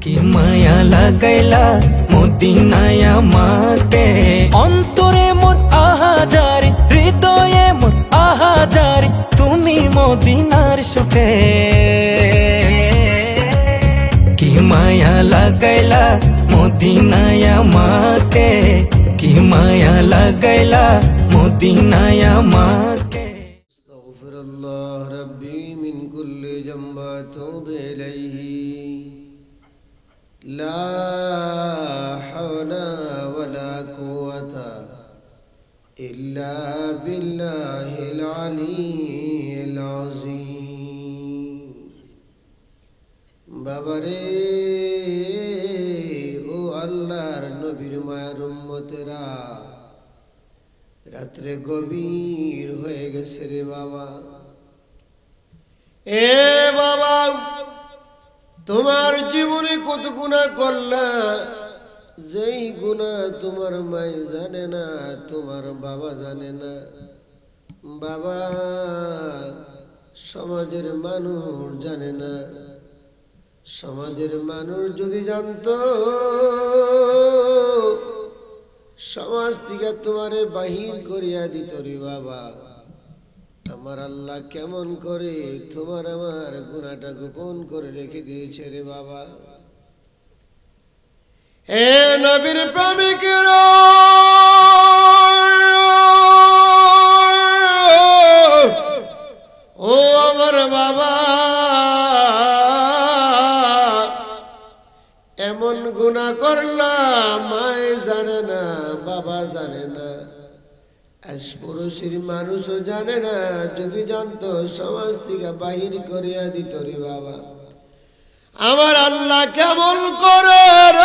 কি মায়া লাগাইলা মদিনায় আমাকে অন্তরে মোর আহাজারি হৃদয়ে মোর আহাজারি তুমি মদিনার সুখে কি মায়া লাগাইলা মদিনায় আমাকে কি মায়া লাগাইলা মদিনায় আমাকে আস্তাগফিরুল্লাহ রাব্বি মিন কুল্লি জামবা তুবু ইলাইহি লা হাওলা ওয়ালা কুওয়াতা ইল্লা বিল্লাহিল আলিয়্যিল আযীম। বাবারে ও আল্লাহর নবীর মায়ের উম্মতেরা, রাত্রে গভীর হয়ে গেছে রে বাবা। এ বাবা, তোমার জীবনে কত গুনাহ করলা, যেই গুনাহ তোমার মাই জানে না, তোমার বাবা জানে না। বাবা, সমাজের মানুষ জানে না। সমাজের মানুষ যদি জানতো, সমাজ থেকে তোমারে বাহির করিয়া দিত রে বাবা। আমার আল্লাহ কেমন করে তোমার আমার গুনাহটা গোপন করে রেখে দিয়েছে রে বাবা। হে নবীর প্রেমিকেরা, ও আমার বাবা, এমন গুনাহ করলাম মায়ে জানে না, বাবা জানে না, আশপুরুষের মানুষও জানে না। যদি জানতো সমাজ থেকে বাহির করিয়া দিত রে বাবা। আমার আল্লাহ কেমন করে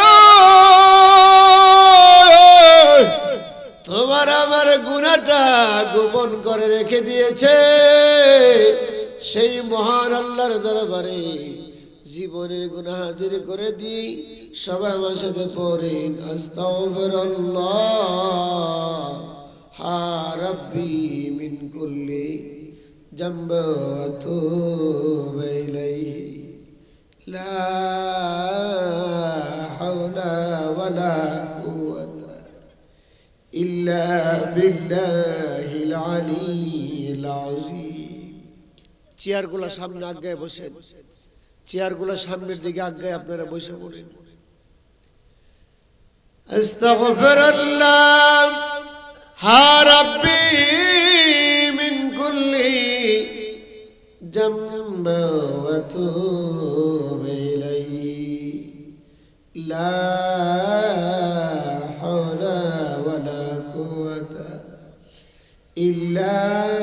তোমার আমার গুনাহটা গোপন করে রেখে দিয়েছে। সেই মহান আল্লাহর দরবারে জীবনের গুনাহ হাজির করে দিই। সবাই আমার সাথে পড়েন আস্তাগফিরুল্লাহ রাব্বি মিন কুল্লি জামবি ওয়া তুবু ইলাইহি লা হাওলা ওয়ালা কুওয়াতা ইল্লা বিল্লাহিল আলিয়্যিল আযীম। চেয়ারগুলো সামনে আগে বসেন, চেয়ারগুলো সামনের দিকে আগে আপনারা বসে পড়েন। আস্তাগফিরুল্লাহ রাব্বি মিন কুল্লি জামবি ওয়া তুবু ইলাইহি লা হাওলা ওয়ালা কুওয়াতা ইল্লা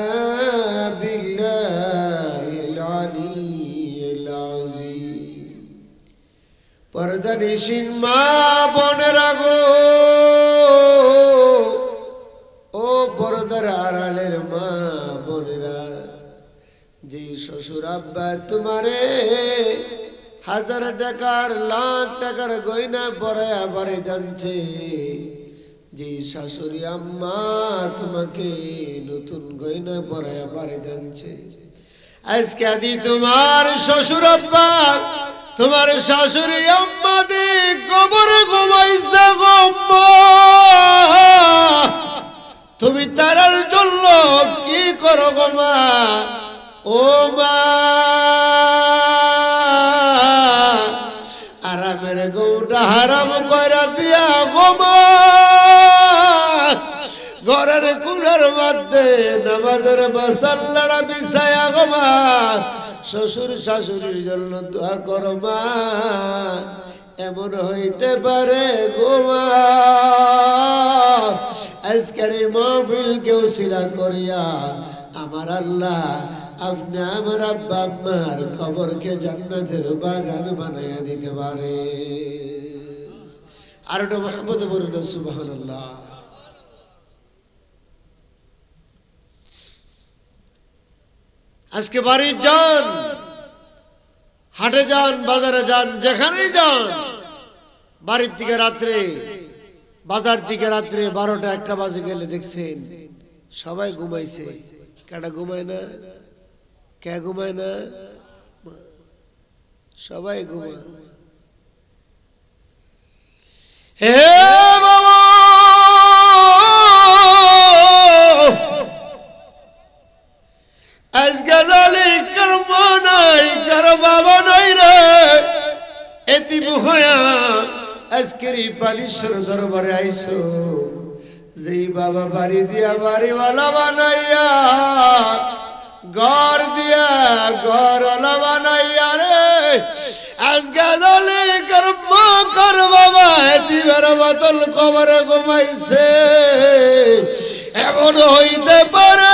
বিল্লাহিল আলিয়্যিল আযীম। পর্দানিশীন মা বোনেরা গো, ও পর্দার আড়ালের মা বোনেরা, যে শ্বশুর আব্বা তোমারে হাজার টাকার লাখ টাকার গয়না পরায়া বাড়ি জানছে, যে শাশুড়ি আম্মা তোমাকে নতুন গয়না পরায়া বাড়ি জানছে, আজকে আদি তোমার শ্বশুর আব্বা তোমার শাশুড়ি আম্মা দি কবরে ঘুমাইছে গো আম্মা, তুমি তারার জন্য কি করো গো মা? ও মা, আরামের গৌটা হারাম কইরা দিয়া গো মা, ঘরের কুড়ার মধ্যে নামাজের মাসাল্লাটা বিছায়া গো মা, শ্বশুর শাশুড়ির জন্য দোয়া করো মা। এমন হইতে পারে গো মা, আজকের এই মাহফিল কেউ শিলা করিয়া আমার আল্লাহ আপনি আমার আব্বা আম্মার কবরকে জান্নাতের বাগান বানাইয়া দিতে পারে। আর ওটা মোহাম্মদ বলুন সুবহানাল্লাহ। আজকে বাড়ি যান, হাটে যান, বাজারে যান, যেখানেই যান, বাড়ির দিকে রাত্রে, বাজার দিকে রাত্রে 12টা 1টা বাজে গেলে দেখছেন সবাই ঘুমাইছে। কেডা ঘুমায় না? কে ঘুমায় না? সবাই ঘুমায়। হে বাবা আজকে জালি কর্ম নাই কর বাবা নাই রে এতিম হয়া আজকের এই বালিশ্বর দরবারে আইছো যেই বাবা বাড়ি দিয়া বাড়িওয়ালা বানাইয়া ঘর দিয়া ঘরওয়ালা বানাইয়া রে আজকে জালি কর্ম কর বাবা এতিমের বদল কবরে ঘুমাইছে এমন হইতে পারে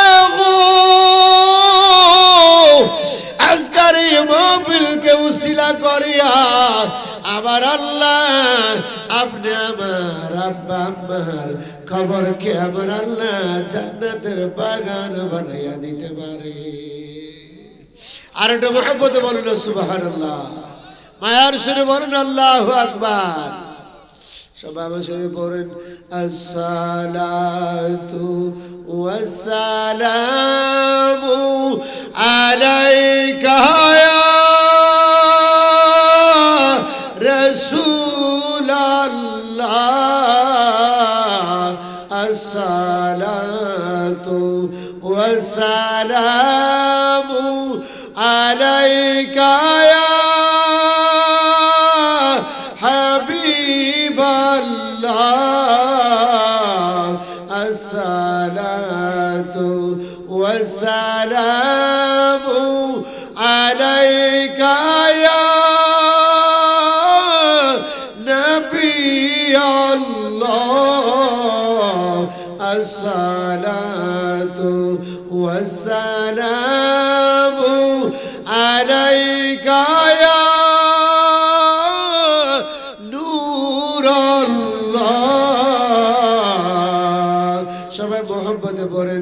আজকের এই মাহফিলকে উসিলা করিয়া আমার আল্লাহ আপনি আমার আব্বা আম্মার কবরকে আমার আল্লাহ জান্নাতের বাগান বানাইয়া দিতে পারে। আর একটু মহব্বতে বলুন সুবহানাল্লাহ, মায়ার সুরে বলুন আল্লাহু আকবার। সবাই আমার সাথে পড়েন আসসালাতু ওয়াসসালামু আলাইকা ইয়া রাসূলাল্লাহ আসসালাতু ওয়াসসালামু আলাইকা ইয়া হাবিবাল্লাহ আসসালাতু ওয়াসসালামু আলাইকা ইয়া নবিয়াল্লাহ আসসালাতু ওয়াসসালামু আলাইকা ইয়া নূরাল্লাহ। সবাই মোহাম্মদে পড়েন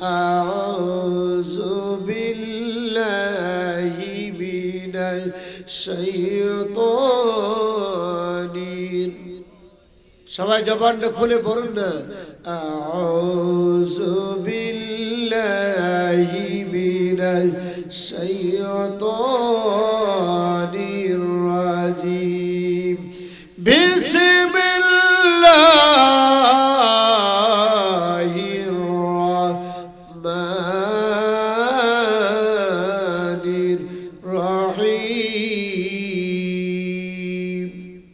আউযু বিল্লাহি মিনাশ শাইতানির, সবাই জবানটা খুলে পড়ুন না আউযু বিল্লাহি মিনাশ শাইতানির রাজিম বিসমিল্লাহির রহমানির রহিম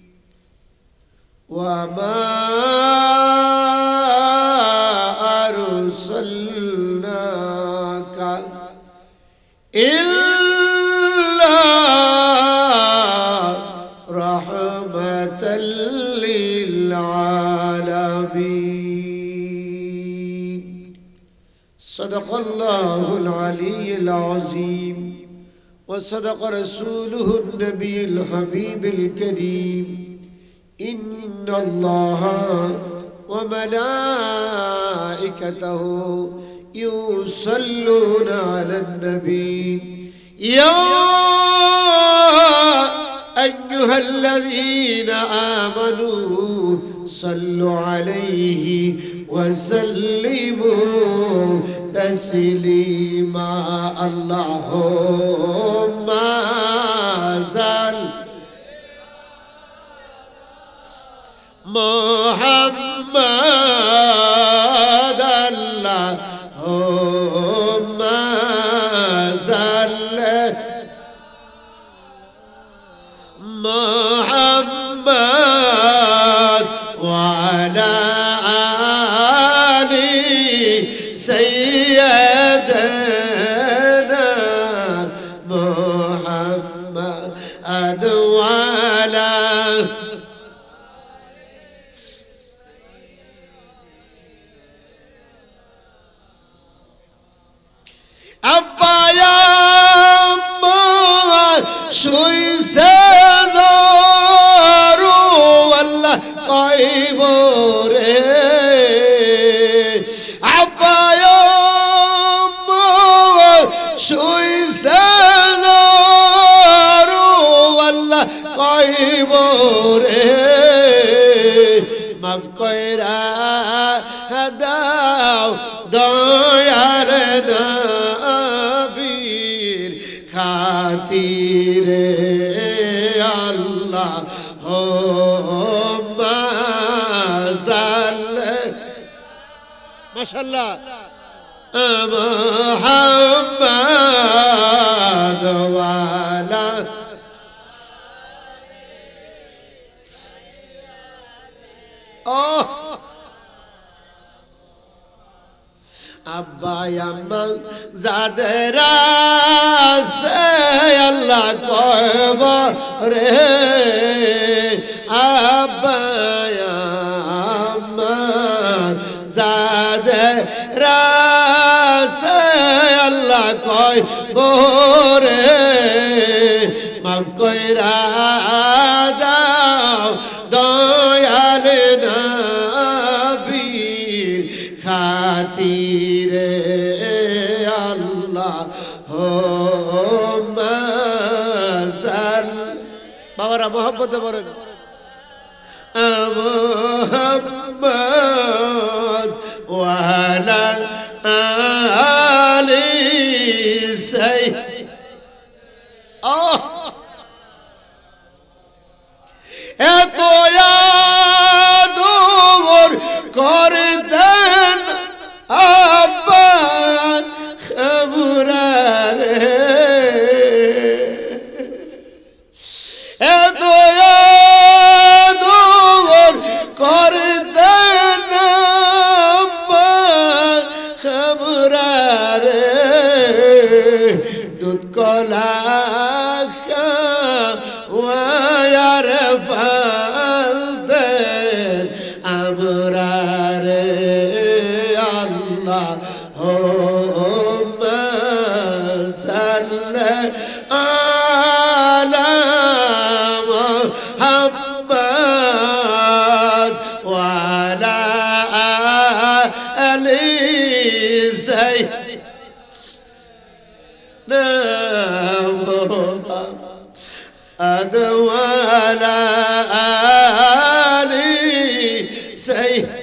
ওয়া মা আরসালনাকা ইল্লা রাহমাতাল লিল আলামিন। সাদাকাল্লাহুল আলিয়্যুল আযীম ওয়া সাদাকা রাসূলুহুন নবিয়্যুল হাবিবুল কারীম। ইন্নাল্লাহা ওয়া মালাইকাতাহু ইউসাল্লুনা আলান নবী ইয়া আইয়ুহাল্লাযীনা আমানু সাল্লু আলাইহি ওয়া সাল্লিমু তাসলিমা। আল্লাহুম্মা সাল মুহাম্মাদ আল্লাহুম্মা সাল্লি মুহাম্মাদ ওয়া আলা আলি সাইয়্যিদানা মুহাম্মাদ ওয়া আলা আব্বায়া শুইছে জরু আল্লাহ কইব রে আব্বায়া শুইছে জরু আল্লাহ কইব রে মাফ কইরা দাও দয়াল নবীর খাতিরে আল্লাহ মাশাআল্লাহ মুহাম্মদ ওয়ালা ও আব্বা আম্মা যাদের আছে আল্লাহ কবরে আব্বা আম্মা যাদের আছে আল্লাহ কবরে মাফ কইরা দাও দয়াল নবীর খাতিরে আল্লাহ বাবারা মোহাম্মদ বলেন মুহাম্মদ ওয়ালা আলি সাই এত আদর করে দেন আব্বা খবরারে এত আদর করে দেন আব্বা খবরারে দুধ কলা ওয়ার ফাল দেন আমরারে আল্লাহ হুম্মা সাল্লি আলা মুহাম্মদ ওয়া আলা আলি সাইয়্যিদিনা মুহাম্মদ ওয়া আলা আলি সাইয়্যিদিনা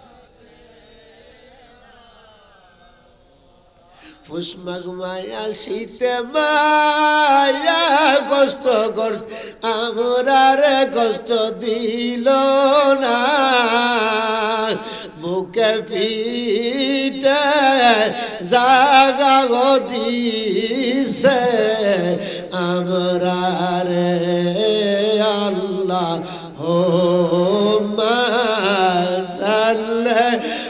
ফুস মাঘ মায়া শীতে মায়া কষ্ট করছে আমরারে কষ্ট দিল না বুকে পিঠে জাগা দিছে আমরারে আল্লাহ হুম্মা সাল্লি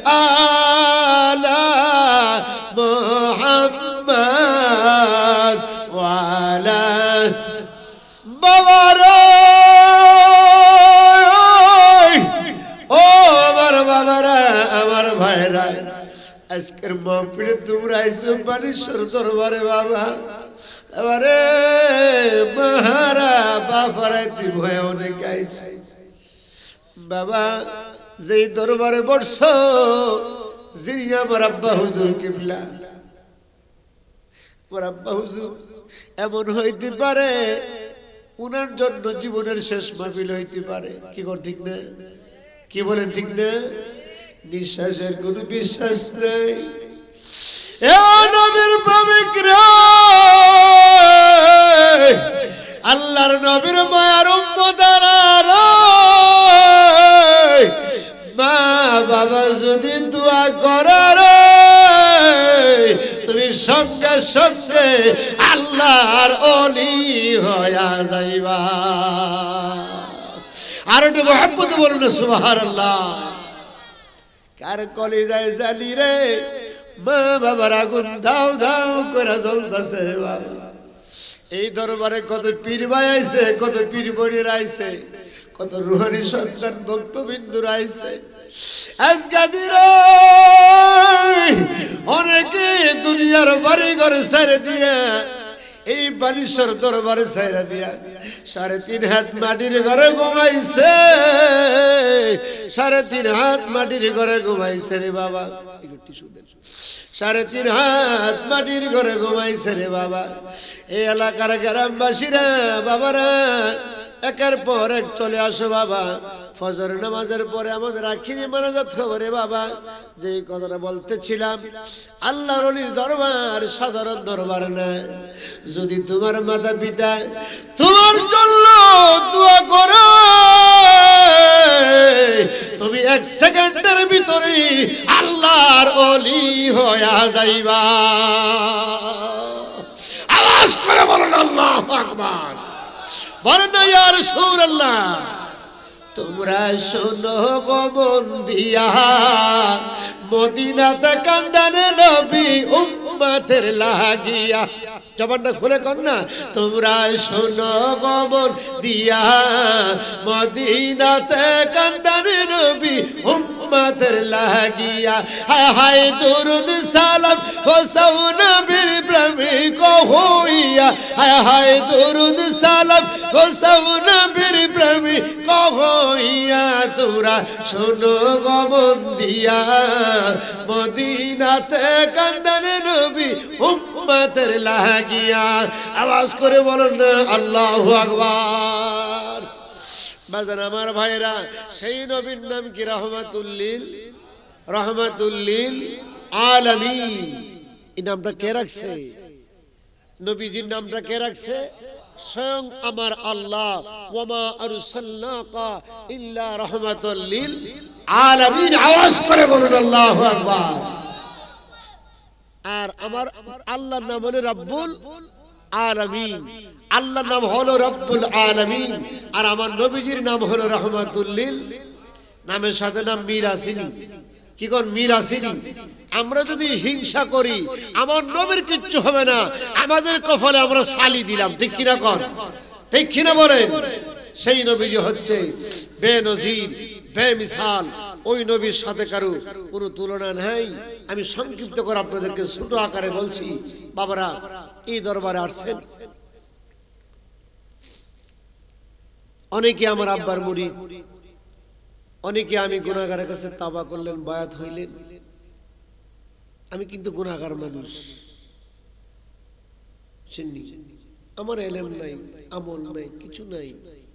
আলা মুহাম্মদ ওয়ালা বাবারে ও আমার বাবারা আমার ভাইরা আজকের মাহফিলে তোমরা আইছো বানেশ্বর দরবারে বাবা এবারে মাহারা বাবারা তুমি হয় অনেক আইছো বাবা যেই দরবারে বসছো যিনি আমার আব্বা হুজুর কিবলা আমার আব্বা হুজুর এমন হইতে পারে উনার জন্য জীবনের শেষ মাহফিল হইতে পারে কি কোন ঠিক না কি বলেন ঠিক না নিঃশ্বাসের কোনো বিশ্বাস নেই এ নবীর প্রেমিকরা আল্লাহর নবীর মায়ার উম্মতারা মা বাবা যদি দোয়া করার তুমি সঙ্গে সঙ্গে আল্লাহর ওলি হইয়া যাইবা আর একটু মুহাম্মদ বলুন সুবহানাল্লাহ কার কলিজায় জানি রে মা বাবার আগুন দাও দাও করে জ্বলতেছে রে বাবা এই দরবারে কত পীর ভাই আইছে কত পীর বোনের আইছে কত রুহানি সন্তান ভক্তবিন্দুর আইছে আজকে দিরে অনেকে দুনিয়ার বাড়ি ঘরে ছেড়ে দিয়া এই বানেশ্বর দরবারে ছেড়ে দিয়া 3.5 হাত মাটির ঘরে ঘুমাইছে 3.5 হাত মাটির ঘরে ঘুমাইছে রে বাবা 3.5 হাত মাটির ঘরে ঘুমাইছে রে বাবা এই এলাকার গ্রামবাসীরা বাবারা একের পর এক চলে আসো বাবা ফজর নামাজের পরে আমাদের আখিরি মানাজাত খবরে বাবা যে কথাটা বলতেছিলাম আল্লাহর ওলির দরবার সাধারণ দরবার না যদি তোমার মাতা পিতা তোমার জন্য দোয়া করে তুমি 1 সেকেন্ডের ভিতরে আল্লাহর অলি হইয়া যাইবা। আওয়াজ করে বলেন আল্লাহু আকবার। বলেন না ইয়া রাসূলুল্লাহ। তোমরা শোনো গো মন দিয়া, মদিনাতে কান্দানে নবী উম্মতের লাগিয়া। জবানটা খুলে কর না। তোমরা শোনো গো মন দিয়া, মদিনাতে কান্দানে নবী উম্মতের লাগিয়া। হায় হায় দুরুদ সালাম হোসাও নবীর প্রেমিক হইয়া। হায় হায় দুরুদ সালাম হোসাও নবীর প্রেমিক হইয়া। তোমরা শোনো গো মন দিয়া, মদিনাতে কান্দানে নবী উম্মতের লাগিয়া। আওয়াজ করে বলেন না আল্লাহু আকবার। বাজান আমার ভাইরা, সেই নবীর নাম কি রহমাতুল্লিল আলামিন। এই নামটা কে রাখছে? নবীজির নামটা কে রাখছে? স্বয়ং আমার আল্লাহ। ওয়ামা আরসালনাকা ইল্লা রাহমাতাল লিল আলামিন। আওয়াজ করে বলুন আল্লাহু আকবার। আর আমার আল্লাহর নাম হলো রব্বুল আলামিন। আল্লাহর নাম হলো রব্বুল আলামিন, আর আমার নবীজির নাম হলো রহমাতুল লিল। নামের সাথে নাম মিল আসেনি। কি কোন মিল আসেনি? আমরা যদি হিংসা করি আমার নবীর কিচ্ছু হবে না, আমাদের কপালে আমরা সালি দিলাম। ঠিক কিনা কর? ঠিক কিনা বলেন? সেই নবীজি হচ্ছে বেনজির বেমিসাল। ওই নবীর সাথে কারো কোনো তুলনা নাই। আমি সংক্ষিপ্ত করে আপনাদেরকে ছোট আকারে বলছি। বাবারা এই দরবারে আসছেন, অনেকে আমার আব্বার মুরিদ, অনেকে আমি গুনাহগারের কাছে তাওবা করলেন, বায়াত হইলেন। আমি কিন্তু গুনাহগার মানুষ, চিনি। আমার এলেম নাই, আমল নাই, কিছু নাই।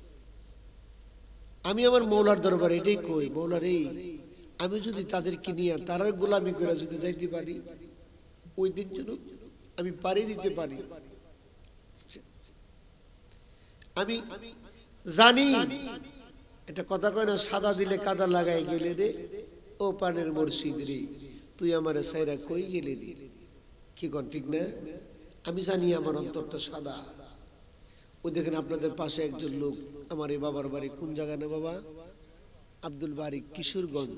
আমি আমার মৌলার দরবারে এটাই কই, মৌলার এই আমি যদি তাদেরকে নিয়ে তারার গোলামি করে যদি যাইতে পারি, ওই দিন যেন আমি পারি দিতে পারি। আমি জানি এটা কথা কয় না, সাদা দিলে কাদা লাগাই গেলে রে ও পানের মুর্শিদ রে, তুই আমার সাইরা কই গেলে রে। কি কন ঠিক না? আমি জানি আমার অন্তরটা সাদা। ওই দেখেন আপনাদের পাশে একজন লোক, আমার এই বাবার বাড়ি কোন জায়গা না বাবা? আব্দুল বারি, কিশোরগঞ্জ।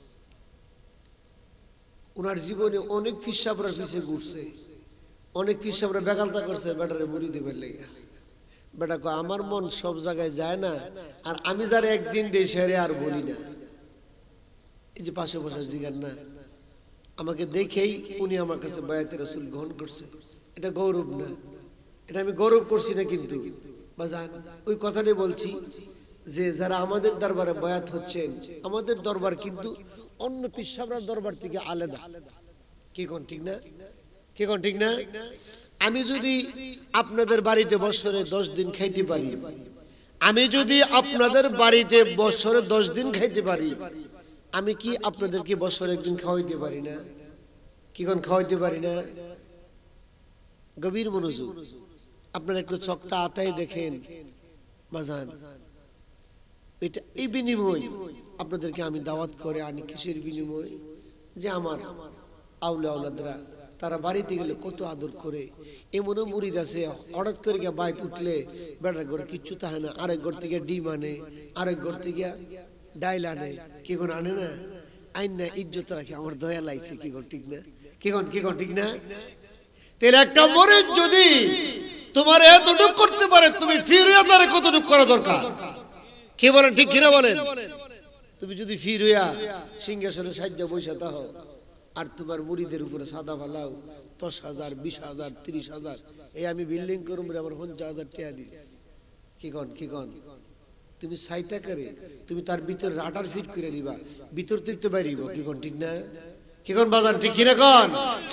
ওনার জীবনে অনেক ফিসাবরা পিছিয়ে ঘুরছে, অনেক ফিসাবরা বেগালতা করছে বেটারে মুড়ি দেবার লেগে। বেটা কো আমার মন সব জায়গায় যায় না, আর আমি যারা একদিন দেই সেরে আর বলি না। এই যে পাশে বসে জিগার না, আমাকে দেখেই উনি আমার কাছে বায়াতে রাসূল গ্রহণ করছে। এটা গৌরব না, এটা আমি গৌরব করছি না। কিন্তু বাজান ওই কথাটাই বলছি যে যারা আমাদের দরবারে বায়াত হচ্ছেন, আমাদের দরবার কিন্তু অন্য পিসাবরার দরবার থেকে আলাদা। কি কোন ঠিক না? কি কোন ঠিক না? আমি যদি আপনাদের বাড়িতে বছরে 10 দিন খাইতে পারি, আমি যদি আপনাদের বাড়িতে বছরে 10 দিন খাইতে পারি, আমি কি আপনাদেরকে বছরে একদিন খাওয়াইতে পারি না? কি কোন খাওয়াইতে পারি না? গভীর মনোযোগ। আপনারা একটু চকটা আতাই দেখেন বাজান, এটা এই বিনিময় আপনাদেরকে আমি দাওয়াত করে আনি। কিসের বিনিময়? যে আমার আউলিয়া আওলাদরা তারা বাড়িতে গেলে কত আদর করে। এমনও মুরিদ আছে হঠাৎ করে গিয়ে বাইত উঠলে বেটার ঘরে কিচ্ছু থাকে না, আরেক ঘর থেকে ডিম আনে, আরেক ঘর থেকে ডাইল আনে। কি কোন আনে না? আইন না, ইজ্জত রাখে। আমার দয়া লাগছে। কি কোন ঠিক না? কি কোন ঠিক না? তাহলে একটা মুরিদ যদি তোমার এতটুকু করতে পারে, তুমি ফিরিয়া তারে কতটুকু করা দরকার? কি বলেন? ঠিক কিনা বলেন? তুমি যদি ফিরিয়া সিংহাসনে সাজ্জা বৈশা থাও আর তোমার মুরিদের উপরে সাদা ফালাও 10,000, 20,000, 30,000, এই আমি বিল্ডিং করুম রে আমার 50,000 টাকা দিস। কি কন? তুমি সাইটা করে তুমি তার ভিতর রাডার ফিট করে দিবা, ভিতর থেকে বাইরিব। কি কোন ঠিক না? কি কোন বাজান? ঠিক কিনা কোন?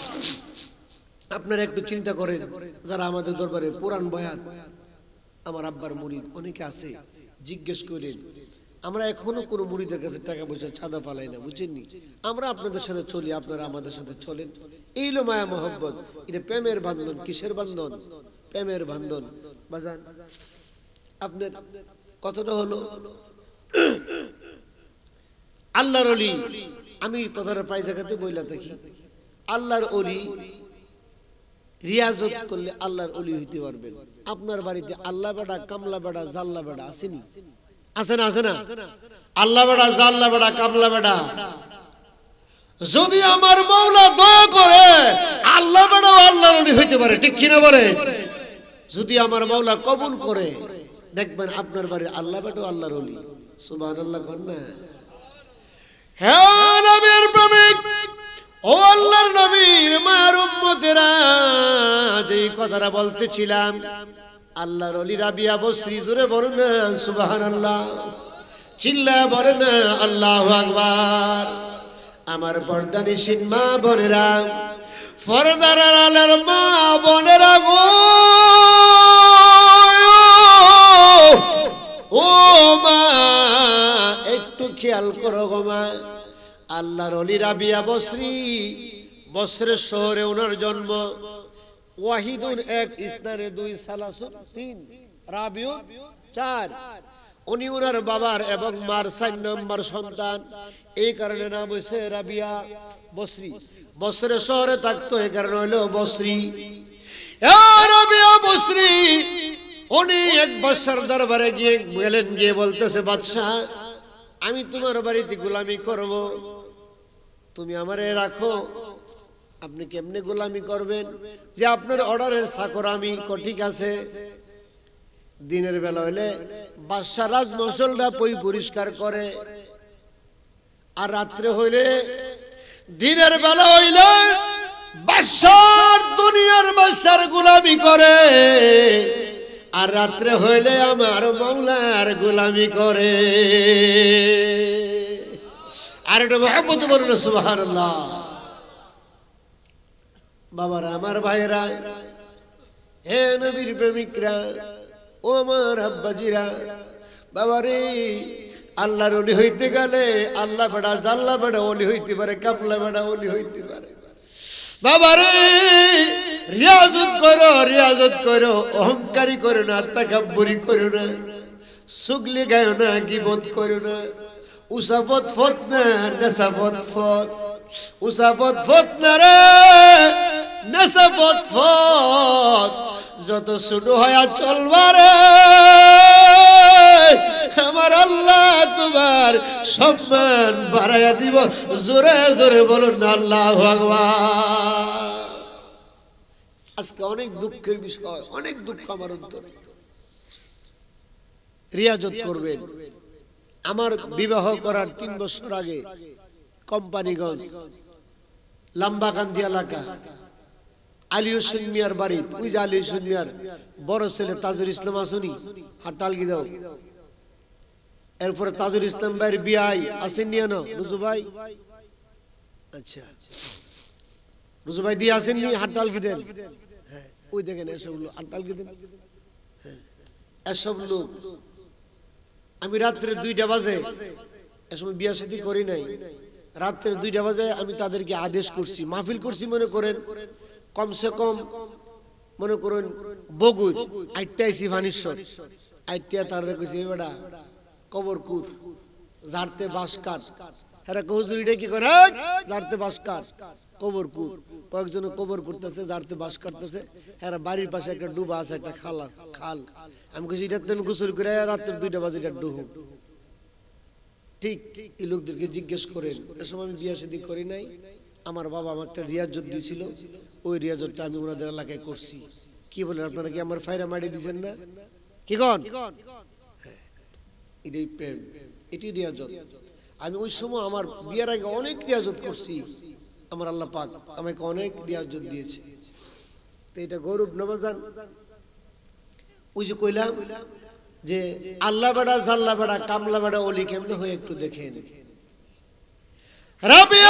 আপনারা একটু চিন্তা করেন, যারা আমাদের দরবারে পুরান বয়াত, আমার আব্বার মুরিদ অনেকে আছে, জিজ্ঞেস করেন। আমরা এখনো কোনো মুরিদের কাছে টাকা পয়সা ছাদা ফালাই না, বুঝেননি? আমরা আপনাদের সাথে চলি, আপনারা আমাদের সাথে চলেন। এই হলো মায়া মোহব্বত। এটা প্রেমের বান্ধন। কিসের বান্ধন? প্রেমের বান্ধন। বাজান আপনার কতটা হলো আল্লাহর ওলি আমি কথাটা প্রায় জায়গাতে বইলা থাকি, আল্লাহর ওলি রিয়াজত করলে আল্লাহর ওলি হইতে পারবেন। আপনার বাড়িতে আল্লাহ বেড়া, কামলা বেড়া, জাল্লা বেড়া আসেনি? আছে না? আছে না? আল্লাহ বেড়া, জাল্লা বেড়া, কামলা বেড়া। যদি আমার মাওলা দয়া করে আল্লাহ বেড়াও আল্লাহর ওলি হইতে পারে, ঠিক কিনা বলে? যদি আমার মাওলা কবুল করে দেখবেন আপনার বাড়ির আল্লাহ বেড়াও আল্লাহর ওলি। সুবহানাল্লাহ কর না। হে নবীর প্রেমিক, ও আল্লাহর নবীর মার উম্মতেরা, যেই কথাটা বলতেছিলাম, আল্লাহর ওলি রাবিয়া বসরি, জোরে বলেন না সুবহানাল্লাহ, চিল্লায় বলেন না আল্লাহু আকবার। আমার পর্দানিশীন মা বোনেরা, পর্দার আড়ালের মা বোনেরা গো, ও মা একটু খেয়াল করো গো মা। আল্লাহর ওলি রাবিয়া বসরি, বসরের শহরে ওনার জন্ম। ওয়াহিদুন এক, ইসনানে দুই, সালাসুন তিন, রাবিউন চার। উনি ওনার বাবার এবং মার 4 নম্বর সন্তান, এই কারণে নাম হয়েছে রাবিয়া বসরি। বসরের শহরে থাকতো, এই কারণে হলো বসরি। রাবিয়া বসরি উনি এক বাদশার দরবারে গেলেন, গিয়ে বলতেছে, বাদশাহ আমি তোমার বাড়িতে গোলামি করব, তুমি আমারে রাখো। আপনি কেমনে গোলামি করবেন? যে আপনার অর্ডারের চাকর আমি। ঠিক আছে। দিনের বেলা হইলে বাদশাহ রাজমহলটা পরিষ্কার করে, আর রাত্রে হইলে, দিনের বেলা হইলে বাদশার দুনিয়ার বাদশার গোলামি করে, আর রাত্রে হইলে আমার মাওলার গোলামি করে। আর এটা মুহাম্মদ বলেন সুবহানাল্লাহ। বাবারা, আমার ভাইরা, হে নবীর প্রেমিকরা, ও আমার আব্বাজিরা, বাবারে, আল্লাহর ওলি হইতে গেলে আল্লাহ বেড়া, জাল্লা বেড়া ওলি হইতে পারে, কামলা বেড়া ওলি হইতে পারে। বাবারে, রিয়াজত করো, রিয়াজত করো, অহংকারী করো না, তাকাব্বুরি করো না, সুগলি গায়ো না, গীবত করো না, উসাফত ফত না, নেশাফত ফত, উসাফত ফত না রে, নেশাফত ফত। যত শুরু হয় চলবারে, আমার আল্লাহ তোমার সম্মান বাড়াইয়া দিব। জোরে জোরে বলুন আল্লাহু আকবার। আজকে অনেক দুঃখের বিষয়, অনেক দুঃখ আমার অন্তরে। রিয়াজত করবেন। আমার বিবাহ করার 3 বছর আগে কোম্পানিগঞ্জ লাম্বাকান্দি এলাকা আলী হোসেন মিয়ার বাড়ি, ওই যে আলী হোসেন মিয়ার বড় ছেলে তাজুল ইসলাম আসুনি, হাট্টালগি দাও। এরপরে তাজুল ইসলাম ভাইয়ের বিয়াই আসেন নিয়ে না, রুজু ভাই, আচ্ছা রুজু ভাই দিয়ে আসেননি, হাট্টালগি দেন। হ্যাঁ, ওই দেখেন এসব লোক হাট্টালগি দেন। হ্যাঁ, এসব লোক। আমি রাত্রে 2টা বাজে, এসব বিয়া শাদী করি নাই, রাত্রে 2টা বাজে আমি তাদেরকে আদেশ করছি, মাহফিল করছি, মনে করেন কমসে কম মনে করেন বগুর 8টা আইসি ফানিশ্বর 8টা, তার কইছি বেটা কবর কুর জারতে বাস কাট। হ্যাঁ হুজুরিটা কি করে, জারতে বাস কাট, কবর কুর। কয়েকজন কবর করতেছে, জারতে বাস কাটতেছে। হ্যাঁ, বাড়ির পাশে একটা ডুবা আছে, একটা খাল। আমি কইছি এটাতে আমি গোসল করে রাত্রে 2টা বাজে এটা ডুবু। ঠিক এই লোকদেরকে জিজ্ঞেস করেন, এসব আমি বিয়া শাদী করি নাই। আমার বাবা আমার একটা রিয়াজত দিয়েছিল, ওই রিয়াজতটা আমি ওনাদের এলাকায় করছি। কি বলেন আপনারা, কি আমার ফায়রা মারি দিয়েছেন না? কি কন? এটাই প্রেম, এটি রিয়াজত। আমি ওই সময় আমার বিয়ের আগে অনেক রিয়াজত করছি, আমার আল্লাহ পাক আমাকে অনেক রিয়াজত দিয়েছে। তো এটা গৌরব নবাজান। ওই যে কইলাম যে আল্লাহ বেড়া, জাল্লা বেড়া, কামলা বেড়া ওলি কেমনে হয়ে একটু দেখেন। রাবিয়া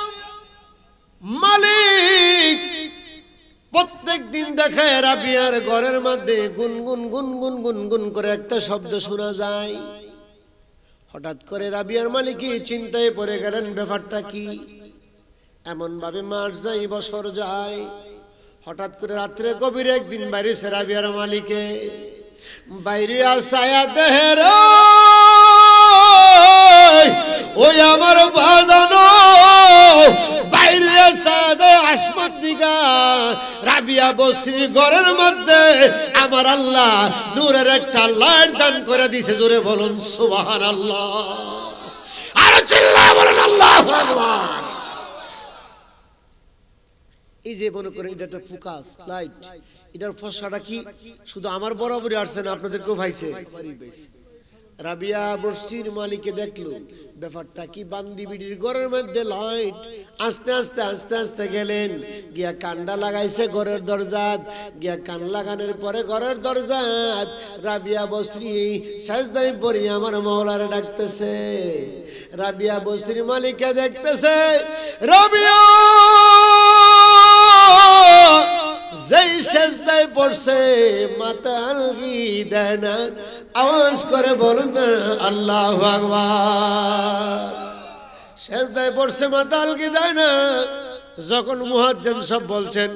মালিক প্রত্যেক দিন দেখে রাবিয়ার ঘরের মধ্যে গুনগুন গুনগুন গুনগুন করে একটা শব্দ শোনা যায়। হঠাৎ করে রাবিয়ার মালিকই চিন্তায় পড়ে গেলেন, ব্যাপারটা কি? এমন ভাবে মাস যায়, বছর যায়। হঠাৎ করে রাত্রে গভীরে একদিন বাইরেছে রাবিয়ার মালিকে, বাইরে আসায়া দেহের ওই আমার বাজানো রাবিয়া বস্তির ঘরের মধ্যে আমার আল্লাহ নূরের একটা লাইট দান করে দিয়েছে। জোরে বলুন সুবহানাল্লাহ, আর চিল্লায় বলেন আল্লাহু আকবার। এই যে মনে করেন এটা একটা ফোকাস লাইট, এটার ফসাটা কি শুধু আমার বরাবরই আসছে না, আপনাদেরকেও ভাইছে। রাবিয়া বস্তির মালিকে দেখলো ব্যাপারটা কি, বান্দি বিডির ঘরের মধ্যে লাইট। আস্তে আস্তে আস্তে আস্তে গেলেন, গিয়া কান্ডা লাগাইছে ঘরের দরজাত। গিয়া কান লাগানোর পরে ঘরের দরজাত রাবিয়া বস্তি সাজদায় পড়ি আমার মওলার ডাকতেছে। রাবিয়া বস্তির মালিকে দেখতেছে রাবিয়া যেই সাজদায় পড়ছে মাথা আলগি দেয় না, আওয়াজ করে বলুন না আল্লাহু আকবার। সাজদায় পড়ছে মাথা আলগি দেয় না। যখন মুয়াজ্জিন সব বলছেন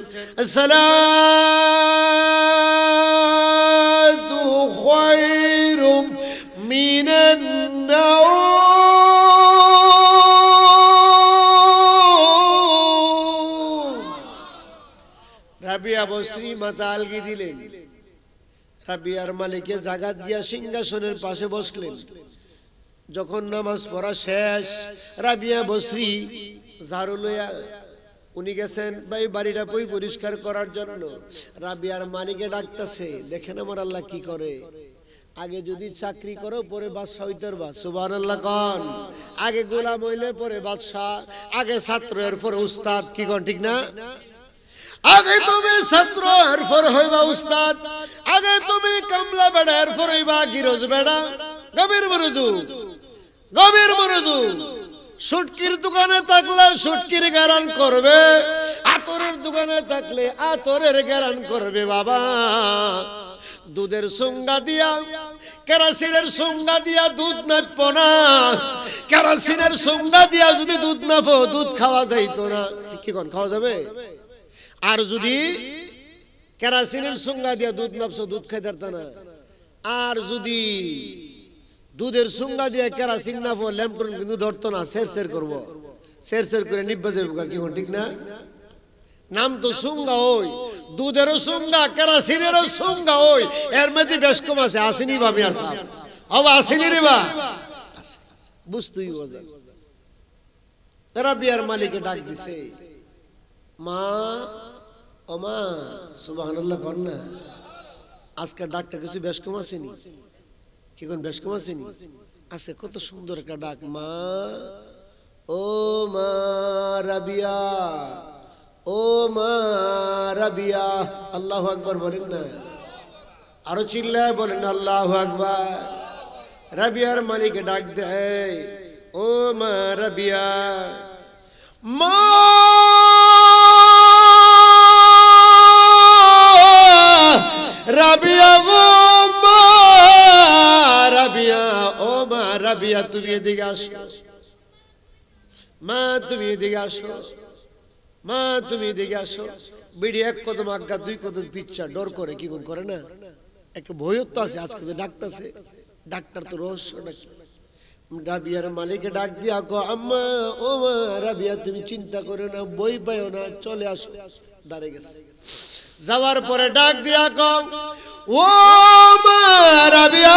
আসসালাতু খায়রুম মিনান নাওম, রাবিয়া বস্তি মাথা আলগি দিলেন। রাবিয়ার মালিকে জাগাত দিয়া সিংহাসনের পাশে বসলেন। যখন নামাজ পড়া শেষ, রাবিয়া বস্রি ঝাড়ু লইয়া উনি গেছেন ভাই বাড়িটা পরিষ্কার করার জন্য। রাবিয়ার মালিকে ডাকতেছে, দেখেন আমার আল্লাহ কি করে। আগে যদি চাকরি করো পরে বাদশা হইতে পারবা, সুবহানাল্লাহ কোন। আগে গোলাম হইলে পরে বাদশা, আগে ছাত্র এরপর উস্তাদ, কি কোন ঠিক না? আগে তুমি ছাত্র এরপর হইবা উস্তাদ, আগে তুমি কামলা বেড়া এরপর হইবা গিরজ বেড়া। গভীর মনোযোগ, গভীর মনোযোগ। সুটকির দোকানে থাকলে সুটকির গ্যারান করবে, আতরের দোকানে থাকলে আতরের গ্যারান করবে বাবা। দুধের সংজ্ঞা দিয়া কেরাসিনের সংজ্ঞা দিয়া দুধ নাপব না, কেরাসিনের সংজ্ঞা দিয়া যদি দুধ নাপো দুধ খাওয়া যাইতো না, কি কোন খাওয়া যাবে? আর যদি কেরাসিনের সংজ্ঞা দিয়া দুধ নাপছো দুধ খাইতে পারত না। আর যদি দুধের সংজ্ঞা দিয়ে কেরাসিন নাপো ল্যাম্পটন কিন্তু ধরতো না, সের করবো, সের করে নিব্বা যাবো, কি ঠিক না? নাম তো সংজ্ঞা ওই, দুধেরও সংজ্ঞা কেরাসিনেরও সংজ্ঞা ওই, এর মধ্যে বেশ কম আছে। আসেনি ভাবে আসা অব আসেনি রে বা, বুঝতেই বোঝা। তারা বিয়ার মালিকে ডাক দিছে, মা ও মা, সুবহানাল্লাহ কর না। আজকে ডাকটা কিছু বেশ কম আসেনি, কি কোন বেশ কম আসেনি? আজকে কত সুন্দর একটা ডাক, মা ও মা রাবিয়া, ও মা রাবিয়া। আল্লাহু আকবার বলেন না, আরো চিল্লায় বলেন আল্লাহু আকবার। রাবিয়ার মালিকে ডাক দেয়, ও মা রাবিয়া। মা রাবিয়া, ও মা রাবিয়া, ও মা রাবিয়া তুমি এদিকে আসো, মা তুমি এদিকে আসো, মা তুমি এদিকে আসো। বিড়ি এক কদম আজ্ঞা দুই কদম পিচ্ছা, ডর করে, কি কোন করে না, একটা ভয়ত্ব আছে। আজকে যে ডাকতেছে, ডাক্তার তো রহস্য ডাকি। রাবিয়ার মালিকে ডাক দিয়া কো, আম্মা ও মা রাবিয়া তুমি চিন্তা করো না, বই পাইও না, চলে আসো। দাঁড়িয়ে গেছে, যাওয়ার পরে ডাক দিয়া কো, ও মা রাবিয়া,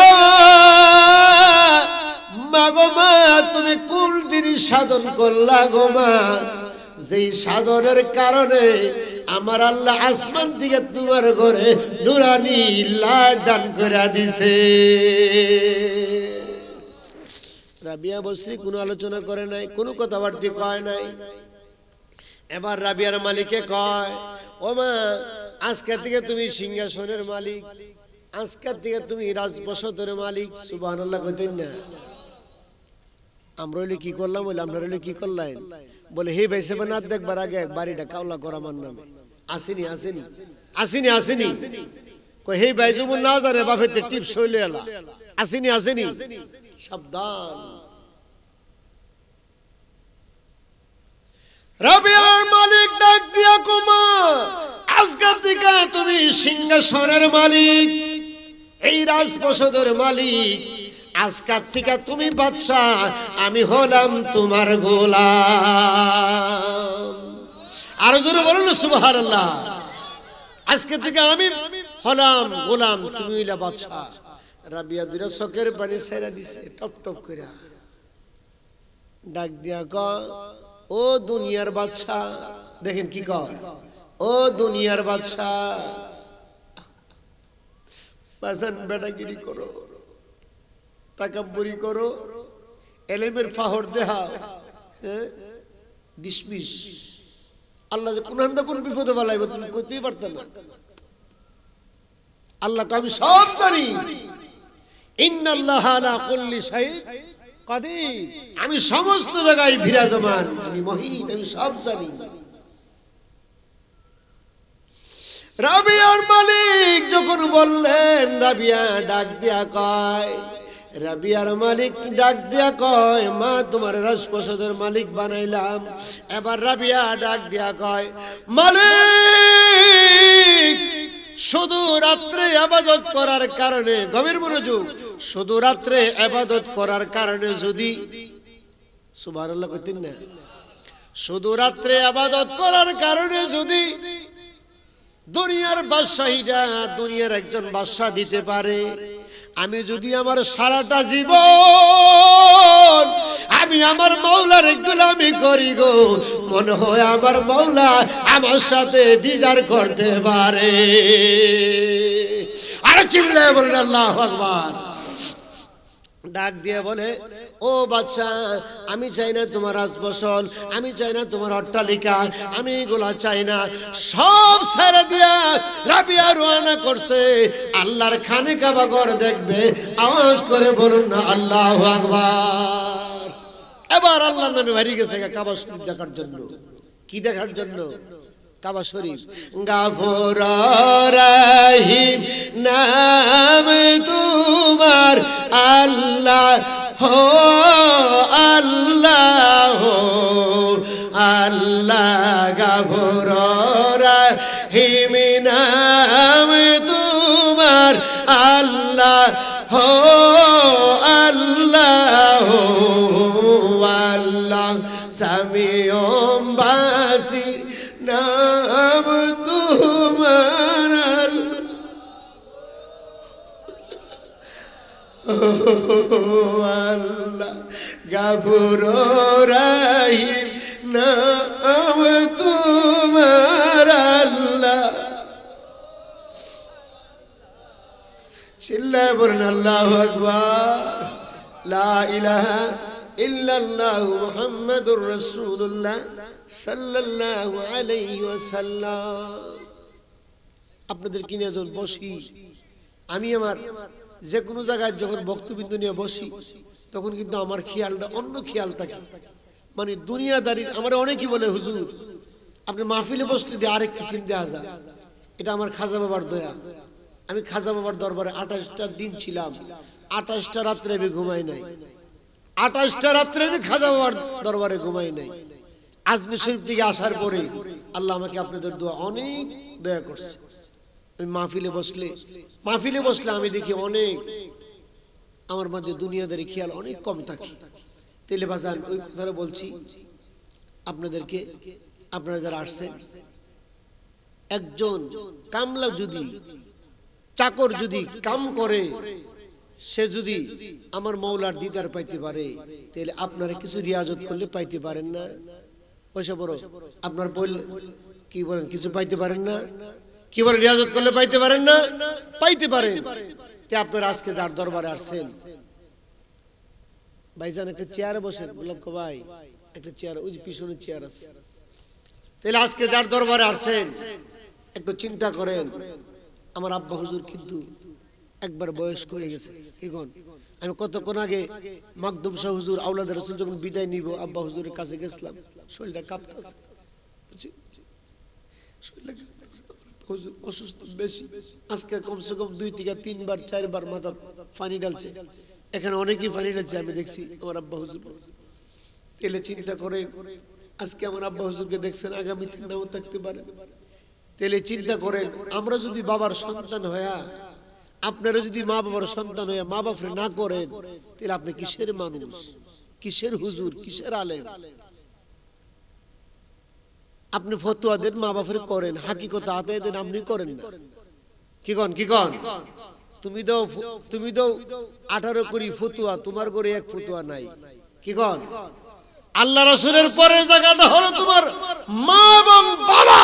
মা গো মা তুমি কোন জিনিস সাধন করলা গো মা, যেই সাধনের কারণে আমার আল্লাহ আসমান থেকে তোমার ঘরে নুরানি লাইট দান করে দিছে। রাবিয়া বস্রি কোনো আলোচনা করে নাই, কোনো কথাবার্তা কয় নাই। এবার রাবিয়ার মালিকে কয়, ও মা আজকের থেকে তুমি সিংহাসনের মালিক, আজকের থেকে তুমি রাজপ্রাসাদের মালিক। সুবহানাল্লাহ কইতেন না? আমরা হইলে কি করলাম, বলে আমরা হইলে কি করলাম, বলে হে ভাই সেবা না দেখবার আগে বাড়িটা কাওলা করা আমার নামে। আসেনি আসেনি আসেনি আসেনি, কই হে ভাই যেমন না জানে বাফেতে টিপস হইলে এলা। আসেনি আসেনি, সাবধান। রাবিয়ার মালিক ডাক দিয়া কুমা, আজকের থেকে তুমি সিংহাসনের মালিক, এই রাজপ্রাসাদের মালিক, আজকের থেকে তুমি বাদশা, আমি হলাম তোমার গোলাম। আর জোরে বলুন সুবহানাল্লাহ। আজকে থেকে আমি হলাম গোলাম, তুমি হইলা বাদশা। রাবিয়া দুইটা চোখের পানি ছেড়ে দিছে টপ টপ করে, ডাক দিয়া কয়, ও দুনিয়ার বাদশা। দেখেন কি কয়, ও দুনিয়ার বাদশা, বাজান বেটাগিরি করো, তাকাব্বুরি করো, এলেমের ফাহর দেহা, হ্যাঁ ডিসমিস। আল্লাহ কোন কোন বিপদে ফেলাইব তুমি কইতেই পারত না। আল্লাহ আমি সব জানি, ইন্নাল্লাহা আলা কুল্লি শাইইন কাদির, আমি সমস্ত জায়গায় বিরাজমান, আমি মহিত, আমি সব জানি। রাবিয়ার মালিক যখন বললেন, রাবিয়া ডাক দিয়া কয়, রাবিয়ার মালিক ডাক দিয়া কয়, মা তোমার রাজপ্রাসাদের মালিক বানাইলাম। এবার রাবিয়া ডাক দিয়া কয়, মালিক শুধু রাত্রে ইবাদত করার কারণে, গভীর মনোযোগ, শুধু রাত্রে ইবাদত করার কারণে যদি, সুবহানাল্লাহ কইতেন না, শুধু রাত্রে ইবাদত করার কারণে যদি দুনিয়ার বাদশাহীরা দুনিয়ার একজন বাদশা দিতে পারে, আমি যদি আমার সারাটা জীবন আমি আমার মাওলার গোলামি করি গো, মনে হয় আমার মাওলা আমার সাথে দিদার করতে পারে। আর চিল্লায় বলেন আল্লাহু আকবার। ডাক দিয়ে বলে, ও বাদশা, আমি চাই না তোমার রাজপ্রাসাদ, আমি চাই না তোমার অট্টালিকা, আমি এগুলা চাই না। সব ছেড়ে দিয়া রাবিয়া রওনা করছে আল্লাহর খানে কাবা ঘর দেখবে। আওয়াজ করে বলুন না আল্লাহু আকবার। এবার আল্লাহর নামে বাড়ি গেছে কাবা শরীফ দেখার জন্য। কি দেখার জন্য? কাবা শরীফ। গাফুর রহিম নাম তোমার আল্লাহ হো, আল্লাহ হো, আল্লাহ। গাফুর রহিম নাম তোমার আল্লাহ হো, আল্লাহ হো, আল্লাহ। সামিউম বাসির নাম তোমার আল্লাহ। গাফুর রহিম নাম তোমার আল্লাহ। চিল্লায় বলেন আল্লাহু আকবার। লা ইলাহা ইল্লাল্লাহু মুহাম্মাদুর রাসূলুল্লাহ সাল্লাল্লাহু আলাইহি ওয়াসাল্লাম। আপনাদের কিনে যখন বসি, আমি আমার যে কোনো জায়গায় যখন বক্তব্য নিয়ে বসি, তখন কিন্তু আমার খেয়ালটা অন্য খেয়াল থাকে, মানে দুনিয়াদারির। আমার অনেকেই বলে, হুজুর আপনি মাহফিলে বসলে দিয়ে আরেক কিছু দেওয়া যায়। এটা আমার খাজা বাবার দয়া। আমি খাজা বাবার দরবারে 28টা দিন ছিলাম, 28টা রাত্রে আমি ঘুমাই নাই, 28টা রাত্রে আমি খাজা বাবার দরবারে ঘুমাই নাই। আজমির শরীফ থেকে আসার পরে আল্লাহ আমাকে আপনাদের দোয়া অনেক দয়া করছে। আমি মাহফিলে বসলে আমি দেখি অনেক আমার মধ্যে দুনিয়াদারি খেয়াল অনেক কম থাকে। তেলে বাজান ওই কথাটা বলছি আপনাদেরকে, আপনারা যারা আসছেন, একজন কামলা যদি, চাকর যদি কাম করে, সে যদি আমার মৌলার দিদার পাইতে পারে, তাহলে আপনারা কিছু রিয়াজত করলে পাইতে পারেন না? পয়সা বড় আপনার বললে কি বলেন, কিছু পাইতে পারেন না? কি বলেন, রিয়াজত করলে পাইতে পারেন না? পাইতে পারেন। তে আপনারা আজকে যার দরবারে আসছেন, ভাইজান একটা চেয়ারে বসেন। বললাম কো ভাই একটা চেয়ার, ওই যে পিছনে চেয়ার আছে। তাহলে আজকে যার দরবারে আসছেন একটু চিন্তা করেন, আমার আব্বা হুজুর কিন্তু একবার বয়স্ক হয়ে গেছে। এখন আমি কতক্ষণ আগে মাকদুম শাহ হুজুর আওলাদ রাসূল যখন বিদায় নিব, আব্বা হুজুরের কাছে গেছিলাম, শরীরটা কাঁপতেছে, হুজুর অসুস্থ বেশি। আজকে কমসে কম 2 থেকে 3 বার 4 বার মাথা পানি ঢালছে। এখানে অনেকেই পানি ঢালছে, আমি দেখছি আমার আব্বা হুজুর। তাহলে চিন্তা করে, আজকে আমার আব্বা হুজুরকে দেখছেন, আগামীতে নাও থাকতে পারে। তাহলে চিন্তা করেন, আমরা যদি বাবার সন্তান হইয়া, আপনারা যদি মা বাবার সন্তান হইয়া মা বাপরে না করেন, তাহলে আপনি কিসের মানুষ, কিসের হুজুর, কিসের আলেম? আপনি ফতুয়া দেন, মা বাপের করেন, হাকিকত আদায় দেন, আপনি করেন না। কি কন কি কন? তুমি দাও 18 কোটি ফতুয়া, তোমার ঘরে এক ফতুয়া নাই। কি কন? আল্লাহ রাসূলের পরের জায়গাটা হলো তোমার মা এবং বাবা।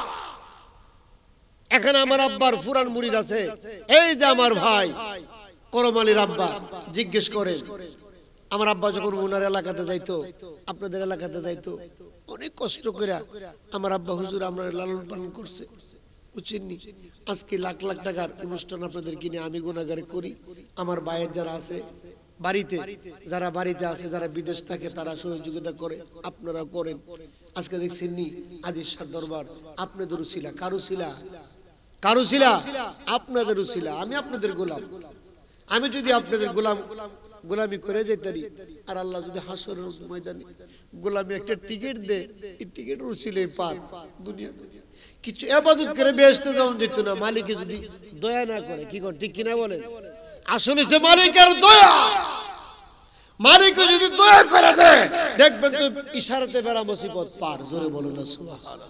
এখানে আমার আব্বার ফুরান মুরিদ আছে, এই যে আমার ভাই করম আলীর আব্বা, জিজ্ঞেস করেন আমার আব্বা যখন ওনার এলাকাতে যাইতো, আপনাদের এলাকাতে যাইতো, অনেক কষ্ট করে আমার আব্বা হুজুর আমরা লালন পালন করছে, বুঝছেননি? আজকে লাখ লাখ টাকার অনুষ্ঠান আপনাদের কিনে আমি গুনাহগার করি। আমার ভাইয়ের যারা আছে বাড়িতে, যারা বাড়িতে আছে, যারা বিদেশ থাকে, তারা সহযোগিতা করে, আপনারা করেন। আজকে দেখছেন নি আজিজ শাহ দরবার আপনাদের উসিলা, কারো ছিলা আপনাদের উসিলা। আমি আপনাদের গোলাম। আমি যদি আপনাদের গোলামি করে যেতারি, আর আল্লাহ যদি হাসরের ময়দানে গোলামি একটা টিকিট দে, এই টিকিট উসিলে পার দুনিয়া কিছু ইবাদত করে বেহেশতে যাওয়া যেত না, মালিকে যদি দয়া না করে। কি কোন ঠিক কিনা বলেন? আসলে যে মালিকের দয়া, মালিক যদি দয়া করে দেয়, দেখবেন তো ইশারাতে বেড়া মুসিবত পার। জোরে বলুন না সুবহানাল্লাহ।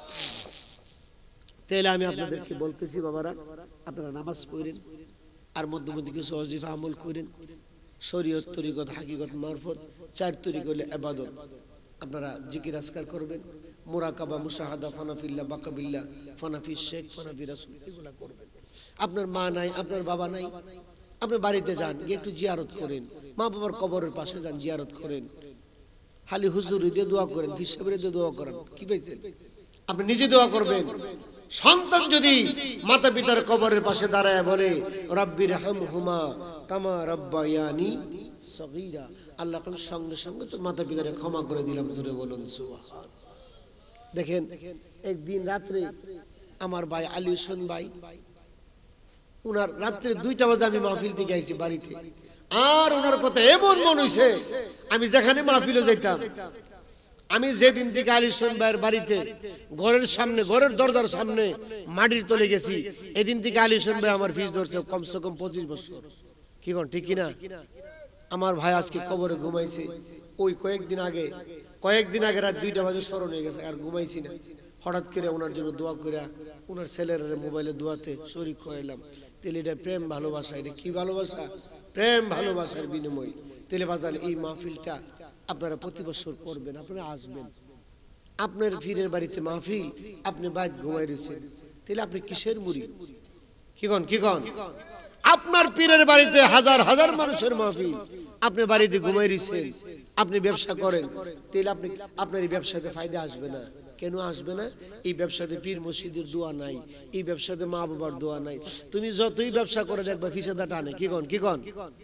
তাহলে আমি আপনাদেরকে বলতেছি বাবারা, আপনারা নামাজ পড়েন, আর মধ্যে মধ্যে কিছু ওয়াজিফা আমল করেন, শরীয়ত, তরিকত, হাকিকত, মারফত, 4 তরিকা হলো ইবাদত। আপনারা জিকির আজকার করবেন, মুরাকাবা, মুশাহাদা, ফানাফিল্লাহ, বাকাবিল্লাহ, ফানাফি শেখ, ফানাফি রাসূল, এগুলা করবেন। আপনার মা নাই, আপনার বাবা নাই, আপনি বাড়িতে যান, গিয়ে একটু জিয়ারত করেন, মা বাবার কবরের পাশে যান, জিয়ারত করেন, হালি হুজুর দিয়ে দোয়া করেন, পীর সাহেবের দিয়ে দোয়া করেন। কি পেয়েছেন? আপনি নিজে দোয়া করবেন। সন্তান যদি মাতা পিতার কবরের পাশে দাঁড়ায় বলে রব্বির হামহুমা কামা রাব্বায়ানি সগীরা, আল্লাহ সঙ্গে সঙ্গে তো মাতা পিতারে ক্ষমা করে দিলাম। জোরে বলুন সুবহান। দেখেন একদিন রাত্রে আমার ভাই আলী হোসেন ভাই, উনার রাত্রে 2টা বাজে আমি মাহফিল থেকে আইছি বাড়িতে, আর ওনার কথা এমন মনে হইছে আমি যেখানে মাহফিলে যাইতাম। আমি যেদিন থেকে আলী হোসেন ভাইয়ের বাড়িতে ঘরের সামনে, ঘরের দরজার সামনে মাটির তলে গেছি, এদিন থেকে আলী হোসেন ভাই আমার ফিস ধরছে কমসে কম 25 বছর। কি কোন ঠিক কিনা? আমার ভাই আজকে কবরে ঘুমাইছে। ওই কয়েকদিন আগে রাত 2টা বাজে স্মরণ হয়ে গেছে, আর ঘুমাইছি না। হঠাৎ করে ওনার জন্য দোয়া করে ওনার ছেলের মোবাইলে দোয়াতে শরীক করাইলাম। তাহলে এটা প্রেম ভালোবাসা। এটা কি ভালোবাসা? প্রেম ভালোবাসার বিনিময়। তাহলে বাজান এই মাহফিলটা আপনারা প্রতি বছর করবেন, আপনারা আসবেন। আপনার পীরের বাড়িতে মাহফিল, আপনি বাইত ঘুমাই রয়েছেন, তাহলে আপনি কিসের মুরিদ? কি কন? আপনার পীরের বাড়িতে হাজার হাজার মানুষের মাহফিল, আপনি বাড়িতে ঘুমাই রয়েছেন, আপনি ব্যবসা করেন, তাহলে আপনার এই ব্যবসাতে ফায়দা আসবে না। কেন আসবে না? এই ব্যবসাতে পীর মসজিদের দোয়া নাই, এই ব্যবসাতে মা বাবার দোয়া নাই। তুমি যতই ব্যবসা করে দেখবা ফিসাদা টানে। কি কন?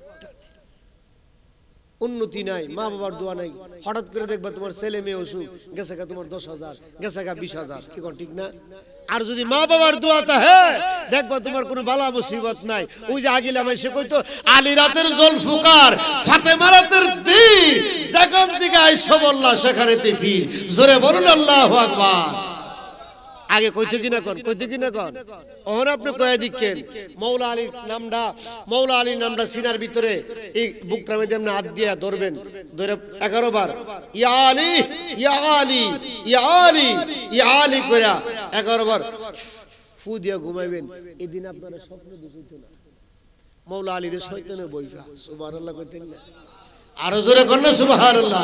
উন্নতি নাই, মা বাবার দোয়া নাই। হঠাৎ করে দেখবা তোমার ছেলে মেয়ে অসুখ, গেছে গা তোমার 10,000, গেছে গা 20,000। কি কোন ঠিক না? আর যদি মা বাবার দোয়াটা হ্যাঁ, দেখবা তোমার কোনো বালা মুসিবত নাই। ওই যে আগিলা মাইসে কইতো আলী রাতের জলফুকার, ফাতেমা রাতের তীর, যেখান থেকে আইসা বললা সেখানে তিফির। জোরে বলুন আল্লাহু আকবার। আগে কইতে কিনা কন ওহন আপনি কয়ে দিচ্ছেন মৌলা আলীর নামটা সিনার ভিতরে এই বুকটার মধ্যে আপনি হাত দিয়া ধরবেন, ধরে 11 বার ইয়া আলী ইয়া আলী ইয়া আলী ইয়া আলী কইরা 11 বার ফু দিয়া ঘুমাইবেন। এদিন আপনারা স্বপ্ন দিছিত না মৌলা আলীর শয়তানে বইফা। সুবহানাল্লাহ কইতেন না? আরো জোরে কর না সুবহানাল্লাহ।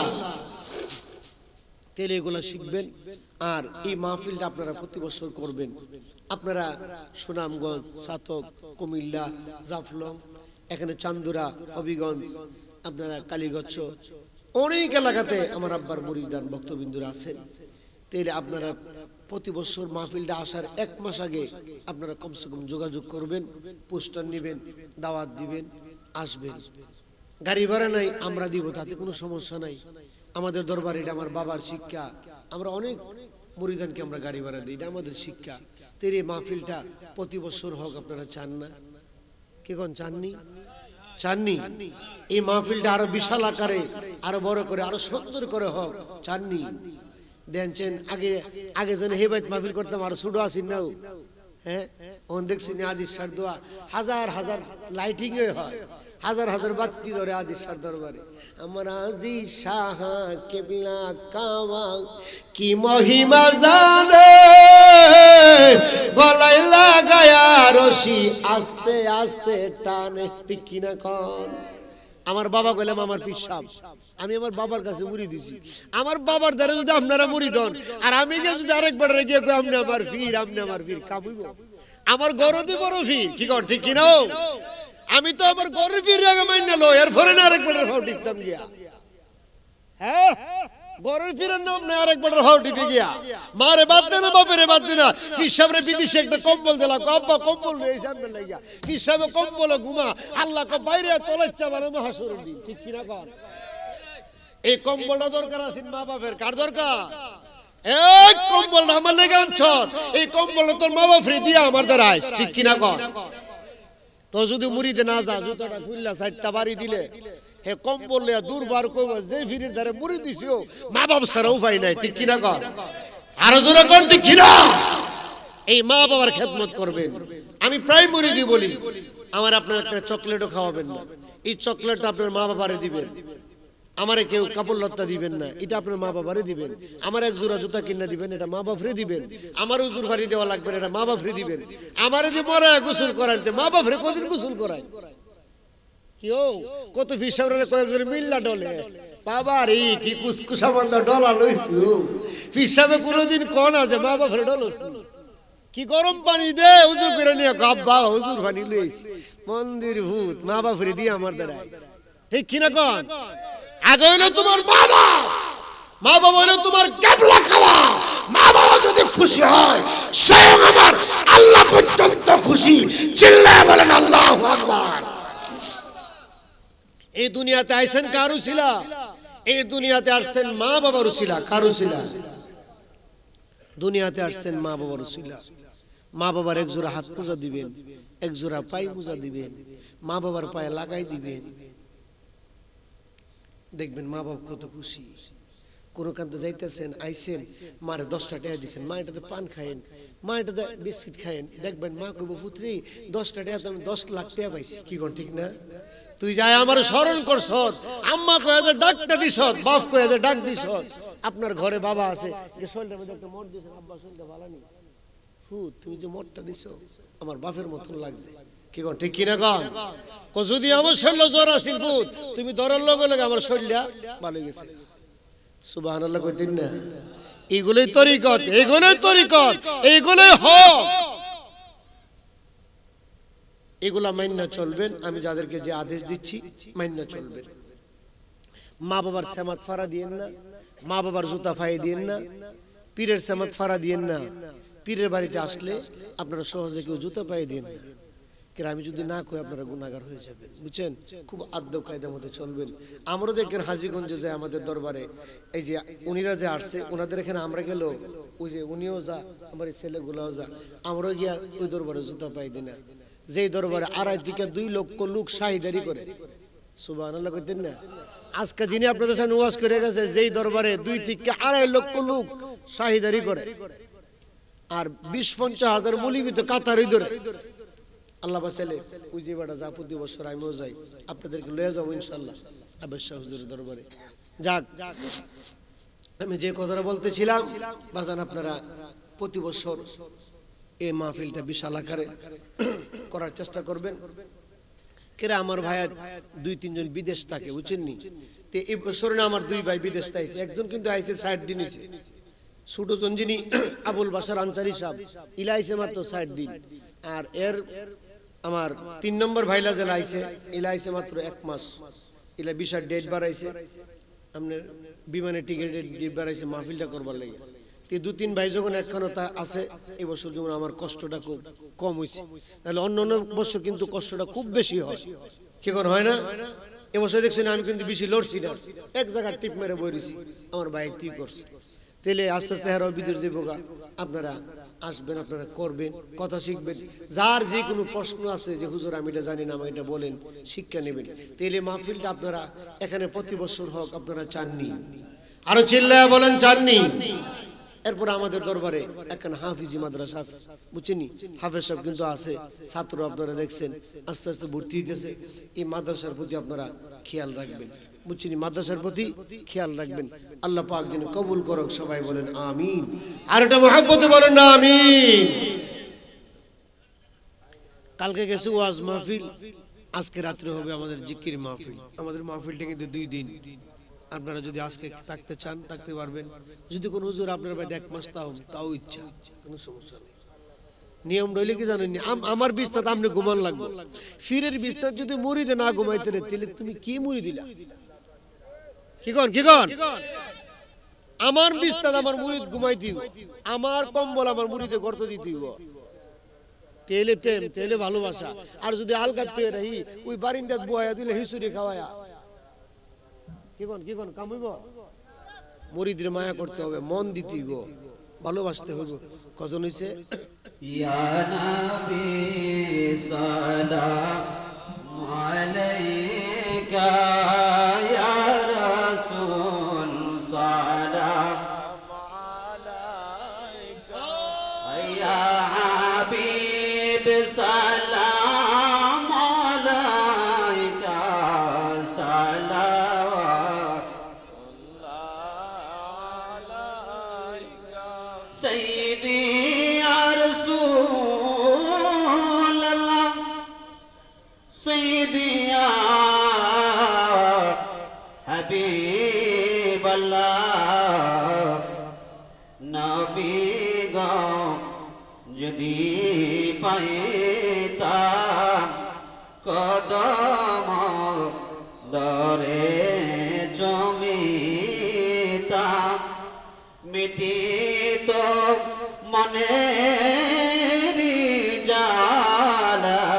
তেলে এগুলা শিখবেন, আর এই মাহফিলটা আপনারা প্রতি বছর করবেন। আপনারা সুনামগঞ্জ, সাতক, কুমিল্লা, জাফলং, এখানে চান্দুরা, হবিগঞ্জ, আপনারা কালীগচ্ছ, অনেক এলাকাতে আমার আব্বার মুরিদান ভক্তবিন্দুরা আছেন। তাইলে আপনারা প্রতি বছর মাহফিলটা আসার 1 মাস আগে আপনারা কমসে কম যোগাযোগ করবেন, পোস্টার নেবেন, দাওয়াত দিবেন, আসবেন। গাড়ি ভাড়া নাই, আমরা দিব, তাতে কোনো সমস্যা নাই। আমাদের দরবারে এটা আমার বাবার শিক্ষা, আমরা অনেক মুরিদানকে আমরা গাড়ি ভাড়া দিই, এটা আমাদের শিক্ষা। তেরে মাহফিলটা প্রতি বছর হোক, আপনারা চান না? কি কোন চাননি? এই মাহফিলটা আরো বিশাল আকারে, আরো বড় করে, আরো সুন্দর করে হোক, চাননি? দেখছেন আগে যেন হেবাইত মাহফিল করতাম, আরো ছোট আসিন নাও। হ্যাঁ, দেখছি আজিজ শাহ দোয়া হাজার হাজার লাইটিং হয়, হাজার হাজার বাতি ধরে আজিজ শাহ দরবারে। আমার আজিজ শাহ কেবলা কাওয়া কি মহিমা জানে, গলায় লাগায়া রশি আস্তে আস্তে টানে, ঠিক কিনা কন? আমার বাবা কইলাম আমার পীর সাহেব, আমি আমার বাবার কাছে মুড়ি দিছি। আমার বাবার দ্বারা যদি আপনারা মুড়ি দেন আর আমি যদি আরেকবার গিয়ে কই আপনি আমার পীর, আপনি আমার পীর, কামুইব? আমার গরদি বড় পীর, কি কর ঠিক কিনা? আমি তো আমার গরুর পীর আগে মাইনা লো, এরপরে না আরেকবার ফাও টিপতাম গিয়া। হ্যাঁ, গরুর পীরের নাম না আরেকবার ফাও টিপে গিয়া। মারে বাদ দে না, বাপেরে বাদ দে না। পীর সাহেবরে বিদেশে একটা কম্বল দিলা, আব্বা কম্বল লই সামনে লাগিয়া। পীর সাহেব কম্বলে ঘুমা, আল্লাহ কো বাইরে তোলাচ্চা বানামো হাসুরের দিন, ঠিক কিনা কর? এই কম্বলটা দরকার আছে মা বাপের, কার দরকার? এই কম্বলটা আমার লেগে আনছস, এই কম্বলটা তোর মা বাপ ফ্রি দিয়া আমার দ্বারা আইস, ঠিক কিনা কর? তো যদি মুড়িতে না যা, জুতাটা খুললা সাইডটা বাড়ি দিলে হে কম্বল লিয়া দুর্বার কইব যে ফিরির ধারে মুড়ি দিছিও মা বাপ ছাড়া উপায় নাই, ঠিক কিনা কর? আরো জোরে কোন ঠিক কিনা? এই মা বাবার খেদমত করবেন। আমি প্রায় মুড়িদি বলি, আমার আপনার একটা চকলেটও খাওয়াবেন না, এই চকলেটটা আপনার মা বাবারে দিবেন। আমারে কেউ কাপড় লত্তা দিবেন না, এটা আপনার মা বাবারে দিবেন। আমার এক জোড়া জুতা কিনা দিবেন, এটা মা বাপরে দিবেন। আমার উজুর ফাড়ি দেওয়া লাগবে, এটা মা বাপরে দিবেন। আমারে যে মরা গোসল করাইতে মা বাপরে কদিন গোসল করায়? কেউ কত ফিসাবরে কয়েকজন মিল্লা ডলে, বাবা রে কি কুসকুসা বান্দা ডলা লইছু। ফিসাবে কোনোদিন কোন আছে মা বাপরে ডলস কি? গরম পানি দে উজু করে নিয়ে গাব্বা হুজুর পানি লইছ, মন্দির ভূত মা বাপরে দিয়ে আমার দ্বারা, ঠিক কিনা কোন? আগে হইলো তোমার বাবা, মা বাবা হইলো তোমার কেবলা খাওয়া। মা বাবা যদি খুশি হয় স্বয়ং আমার আল্লাহ পর্যন্ত খুশি। চিল্লায় বলেন আল্লাহু আকবার। এই দুনিয়াতে আইছেন কারু ছিলা, এই দুনিয়াতে আসছেন মা বাবার উছিলা, কারু ছিলা? দুনিয়াতে আসছেন মা বাবার উছিলা। মা বাবার এক জোড়া হাত পূজা দিবেন, এক জোড়া পায়ে পূজা দিবেন, মা বাবার পায়ে লাগাই দিবেন। দেখবেন মা বাবা কত খুশি। কোন কান্তে যাইতেছেন, আইছেন, মারে 10টা টাকা দিচ্ছেন, মা এটাতে পান খায়েন, মা এটাতে বিস্কিট খায়েন। দেখবেন মা কইব পুত্রী 10টা টাকা আমি 10 লাখ টাকা পাইছি, কি কোন ঠিক না? তুই যাই আমার স্মরণ করছস, আম্মা কয়ে যে ডাকটা দিছস, বাপ কয়ে যে ডাক দিছস। আপনার ঘরে বাবা আছে, যে শরীরটার মধ্যে একটা মট দিছেন, আব্বা শরীরটা ভালো নেই, তুমি যে মটটা দিছো আমার বাপের মতন লাগছে, কি কোন ঠিক কিনা কন? যদি আমার শরীর জ্বর আছিল পুত, তুমি ধরার লগে লগে আমার শরীরটা ভালো গেছে। সুবহানাল্লাহ কইতেন না? এগুলোই তরিকত, এগুলোই তরিকত, এগুলোই হক। এগুলা মাইন্না চলবেন। আমি যাদেরকে যে আদেশ দিচ্ছি মাইন্না চলবেন। মা বাবার সেমাত ফাড়া দিয়েন না, মা বাবার জুতা ফাইয়ে দিয়েন না, পীরের সেমাত ফাড়া দিয়েন না। পীরের বাড়িতে আসলে আপনারা সহজে কেউ জুতা পাইয়ে দিন না, কেন আমি যদি না কই আপনারা গুনাহগার হয়ে যাবেন, বুঝছেন? খুব আদব কায়দার মধ্যে চলবেন। আমরাও দেখেন হাজীগঞ্জে যায় আমাদের দরবারে, এই যে উনিরা যে আসছে ওনাদের এখানে আমরা গেল, ওই যে উনিও যা, আমার এই ছেলেগুলাও যা, আমরাও গিয়া ওই দরবারে জুতা পাই দিই না। যেই দরবারে 2.5 থেকে 2 লক্ষ লোক শাহিদারি করে, সুবহানাল্লাহ কইতেন না? আজকে যিনি আপনাদের সামনে ওয়াজ করে গেছে, যেই দরবারে 2 থেকে 2.5 লক্ষ লোক শাহিদারি করে, আর 20-50 হাজার মুলিবিত কাতারই ধরে, আল্লাহ বাঁচালে ওই যে বেটা যা প্রতি বছর আমিও যাই, আপনাদেরকে লয়ে যাবো ইনশাল্লাহ আবেদ শাহ হুজুরের দরবারে। যাক, আমি যে কথাটা বলতেছিলাম বাজান, আপনারা প্রতি বছর এই মাহফিলটা বিশাল আকারে করার চেষ্টা করবেন। কেরা আমার ভাইয়ের 2-3 জন বিদেশ থাকে, বুঝছেননি? তো এই বছরে আমার 2 ভাই বিদেশ আইছে, একজন কিন্তু আইছে 60 দিন হয়েছে। ছোটজন যিনি আবুল বাসার আনসারী সাহেব, ইলা আইছে মাত্র 60 দিন। আর এর আমার 3 নম্বর ভাইলা জেলা আইছে, ইলা আইছে মাত্র 1 মাস। ইলা বিশাল ডেট বাড়াইছে, আপনার বিমানে টিকিটের ডেট বাড়াইছে মাহফিলটা করবার লাগে। তো 2-3 ভাই যখন একখানে তা আছে, এই বছর যেমন আমার কষ্টটা খুব কম হয়েছে, তাহলে অন্য অন্য বছর কিন্তু কষ্টটা খুব বেশি হয়, কি করে হয় না? এবছর দেখছেন আমি কিন্তু বেশি লড়ছি না, এক জায়গায় টিপ মেরে বইছি, আমার ভাই কি করছে। তাহলে আস্তে আস্তে হারাও বিদেশ দেবো গা। আপনারা আসবেন, আপনারা করবেন, কথা শিখবেন। যার যে কোনো প্রশ্ন আছে যে হুজুর আমি এটা জানি না, আমি এটা বলেন, শিক্ষা নেবেন। তাহলে মাহফিলটা আপনারা এখানে প্রতি বছর হোক, আপনারা চাননি? আরো চিল্লায়া বলেন চাননি? এরপরে আমাদের দরবারে একখানা হাফিজি মাদ্রাসা আছে, বুঝছেন? হাফেজ সাহেব কিন্তু আছে, ছাত্র আপনারা দেখছেন আস্তে আস্তে ভর্তি হইতেছে। এই মাদ্রাসার প্রতি আপনারা খেয়াল রাখবেন, বুঝছেন? মাদ্রাসার প্রতি খেয়াল রাখবেন। আল্লাহ পাক যেন কবুল করুক, সবাই বলেন আমিন। আর এটা মহব্বতে বলেন না আমিন। কালকে গেছে ওয়াজ মাহফিল, আজকে রাত্রে হবে আমাদের জিকির মাহফিল। আমাদের মাহফিলটা কিন্তু 2 দিন। আপনারা যদি আজকে থাকতে চান থাকতে পারবেন, যদি কোনো হুজুর আপনার বাড়িতে 1 মাস তাও ইচ্ছা, কোনো সমস্যা নেই। নিয়ম রইলে কি জানেন, আমার বিছনাতে আপনি ঘুমান লাগবে, ফিরের বিছনা যদি মুড়িদে না ঘুমাইতে রে, তাহলে তুমি কি মুড়ি দিলা? কি কন আমার বিছনাতে আমার মুড়িদ ঘুমাই দিব, আমার কম্বল আমার মুড়িদে গর্ত দিতে দিব। তেলে প্রেম, তেলে ভালোবাসা। আর যদি আলগাতে রহি ওই বারিন্দাত বয়া দিলে হিসুরি খাওয়ায়া, কি কন কামইব? মুরিদের মায়া করতে হবে, মন দিতে হইব, ভালোবাসতে হইব। কজন হইছে? ইয়া নবী সালাম আলাইকা, ইয়া রাসূল সালাম আলাইকা, ইয়া হাবিব সালাম আলাইকা, سيدي يا رسول الله، سيدي يا حبيب الله، নবী গো যদি পাইতাম কদম দরে জমিতাম, মিটিত মনের জালা,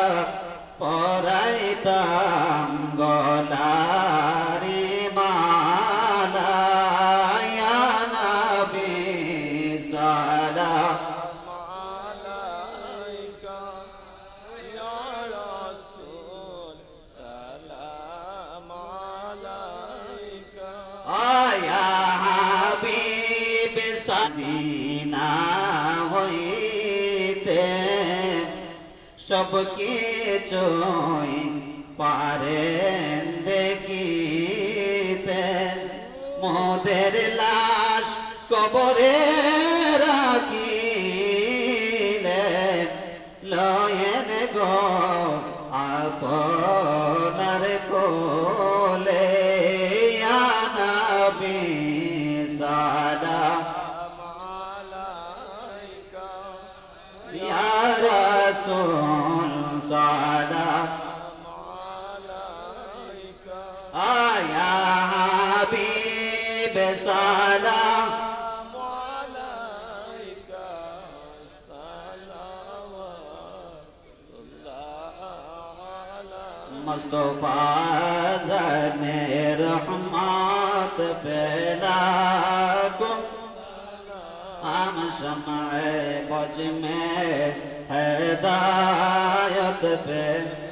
পরাইতাম গলারে মালা, ইয়া নবী সালাম আলাইকা, ইয়া রাসূল সালাম আলাইকা, ইয়া হাবিব সাদিনা হইতে সব কিছুই পারেন দেখিতে, মোদের লাশ কবরে রাখিলে, লয়েন গো আপনার কোলে, ইয়া নবী সালাম আলাইকা, ইয়া রাসূল সালাম আলাইকা, ইয়া হাবিব সালাম আলাইকা, সালাওয়াতুল্লাহ আলাইকা, মুস্তাফা জানে রহমত পেলাকুম, हम शम्ए बज में हिदायत पे,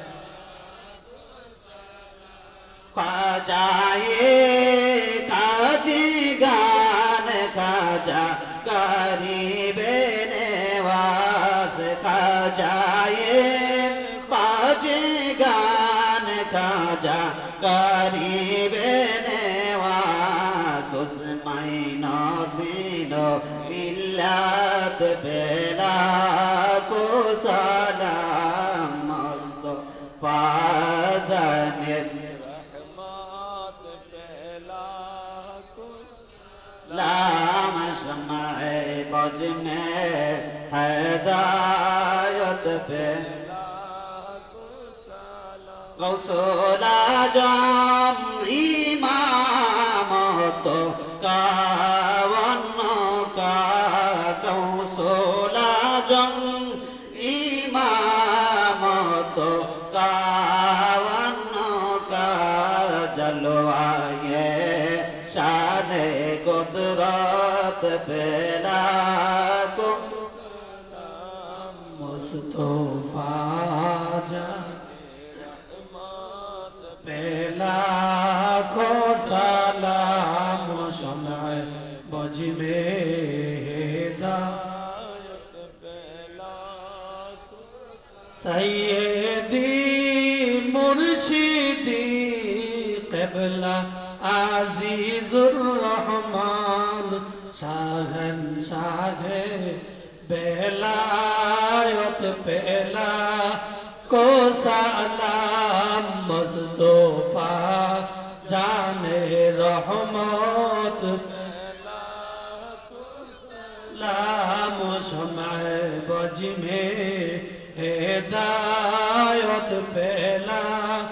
ख्वाजाए काजी गान ख्वाजा गरीबे नवाज, ख्वाजाए काजी गान ख्वाजा गरीबे नवाज, उस्माइना दिनो मिल्लत बेला को सलाम, मुस्तफा ज़ने रहमत बेला को सलाम, शम्ए बज में हिदायत बेला को सलाम, गौसुल आज़म इमाम तो कावन का, गौसुल आज़म इमाम तो कावन का, जलवाए शान कुदरत बेला को सलाम, मुस्तफा बेला को सलाम, शम्ए बज में সৈয়দি মুর্শিদি কিবলা আজিজুর রহমান শাহে বেলায়ত পেলা को सलाम मुस्तफा जाने रहमत लाम शम्अ बज में हिदायत पेला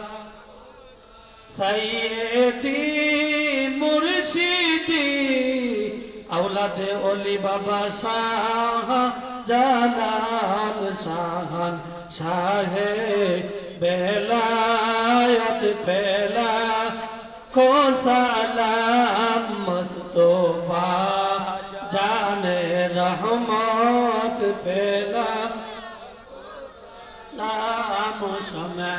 सैयदी मुर्शिदी औलाद ओली बाबा शाह जालाल शाहन शाहे बेलायत पेला को सलाम मुस्तफा जाने रहमत पेला नाम शम्अ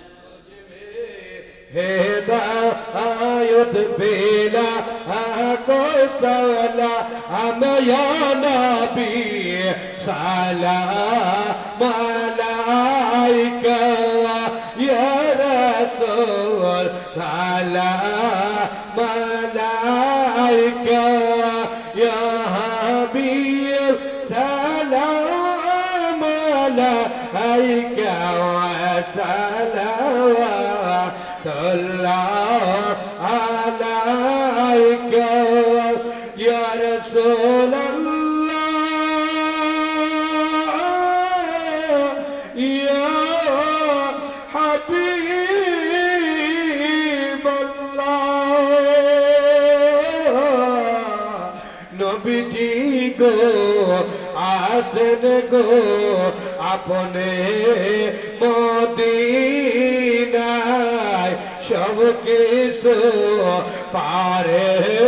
हिदायत पेला को सलाम या नबी सलाम अलैका या रसूल सलाम अलैका या हबीब सलाम अलैका व सलावतुल्लाह अलैका या रसूल आसन गो अपने मदीनाय सब किसु पारे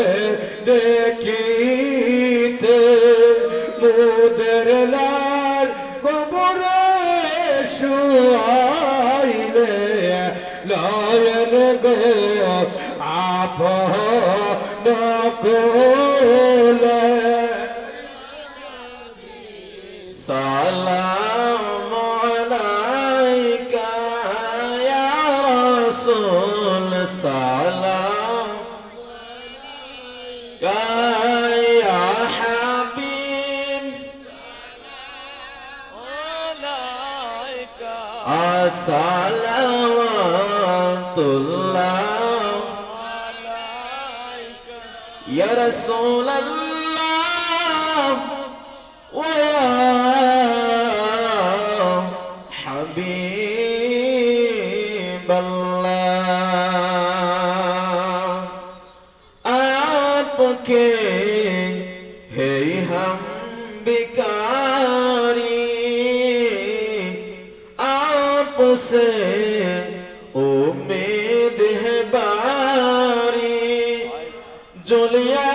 देखीते मुदर लाल कबरे शुआइले लायन गो आप न कोले सलाम अलैका या रसूल सलाम अलैका या हबीब सलाम अलैका सलावतुल्लाह अलैका या रसूल अल्लाह वया हबीब अल्लाह आपके है हम बिकारी आपसे उम्मीद है बारी जुलिया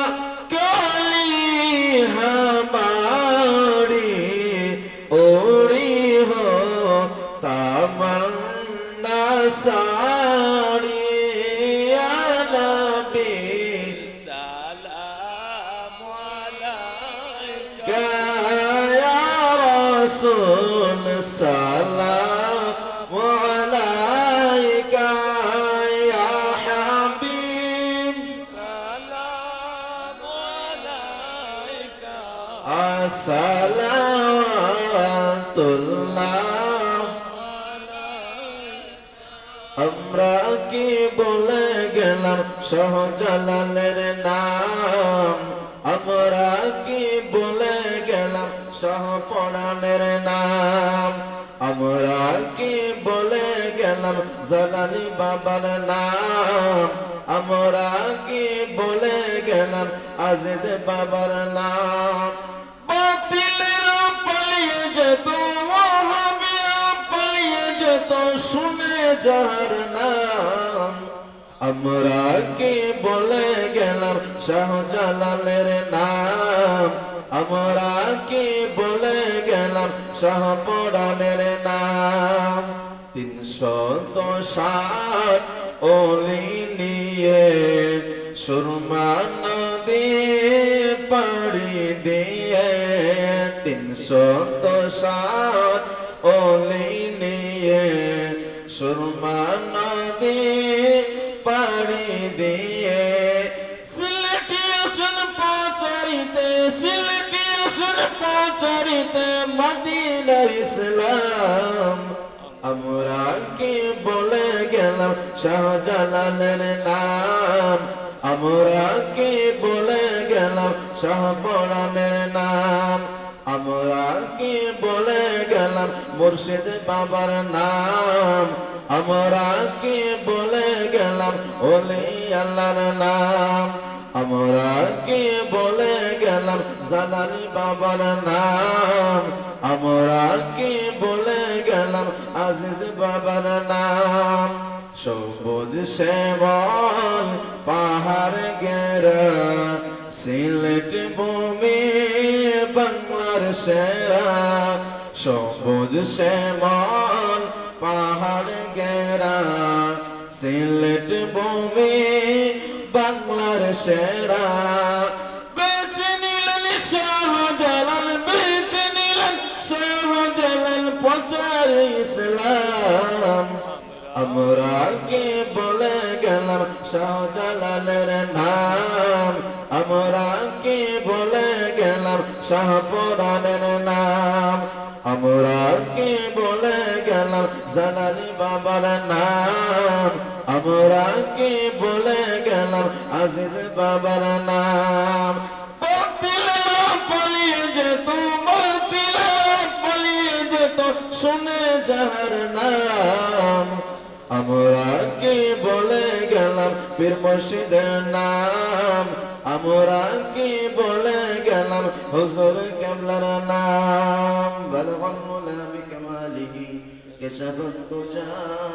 साड़ी या नबी सलाम अलैका या रसूल सलाम अलैका या हबीब सलाम अलैका सलावतुल्लाह আমরা কি বলে গেলাম শাহজালালের নাম আমরা কি বলে গেলাম শাহপরানের নাম আমরা কি বলে গেলাম জালালি বাবার নাম আমরা কি বলে গেলাম আজিজ বাবার নাম বাতিলের পালিয়ে যেত ওয়াহাবিরা পালিয়ে যেত শুনে যার নাম আমরা কি বলে গেলাম শাহজালালের নাম আমরা কি বলে গেলাম শাহপরানের নাম 360 ওলি নিয়ে সুরমা নদী পাড়ি দিয়ে 360 ওলি সুরমা নদী পাড়ি দিয়ে সিলেটি আসন পৌঁছারিতে সিলেটি আসন পৌঁছারিতে মদিনার ইসলাম আমরা কি বলে গেলাম শাহজালালের নাম আমরা কি বলে গেলাম শাহপরানের নাম আমরা কি বলে গেলাম মুর্শিদ বাবার নাম আমরা কি বলে গেলাম ওলি আল্লাহর নাম আমরা কি বলে গেলাম জালালি বাবার নাম আমরা কি বলে গেলাম আজিজ বাবার নাম সবুজ শ্যামল পাহাড় গেরা সিলেট ভূমি বাংলার সেরা সবুজ শ্যামল পাহাড় গেরা সিলেট ভূমি বাংলার সেরা বেঁচে নিলেন শাহজালাল বেঁচে নিলেন শাহজালাল প্রচার ইসলাম আমরা কি বলে গেলাম শাহজালালের নাম আমরা কি বলে গেলাম শাহপরানের নাম আমরা কি বলে গেলাম জালালি বাবার নাম আমরা কি বলে গেলাম আজিজ বাবার নাম বাতিলেরা পালিয়ে যেত বাতিলেরা পালিয়ে যেত শুনে যার নাম আমরা কি বলে গেলাম পীর মুর্শিদের নাম আমরা কি বলে গেলাম হুজুর কিবলার নাম বালগাল মুলা বিকামালিহি কাশাফাত তুজা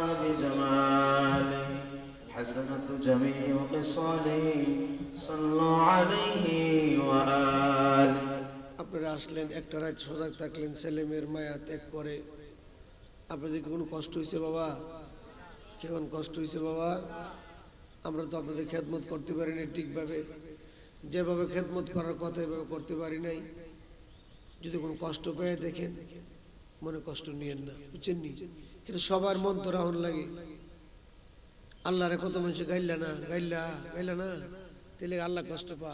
বিজামালিহি হাসানাত জামিউ খিসালিহি সাল্লু আলাইহি ওয়া আলিহি আপনারা আসলেন একটা রাত সজাগ থাকলেন ছেলে মেয়ের মায়া ত্যাগ করে আপনাদের কোনো কষ্ট হয়েছে বাবা কেমন কষ্ট হয়েছে বাবা আমরা তো আপনাদের খেদমত করতে পারি না ঠিকভাবে যেভাবে খেদমত করার কথা এভাবে করতে পারি নাই যদি কোনো কষ্ট পেয়ে দেখেন মনে কষ্ট নিয়েন না বুঝছেন নি কিন্তু সবার মন তো রাহন লাগে আল্লাহরে কত মানুষ গাইলা না তাহলে আল্লাহ কষ্ট পা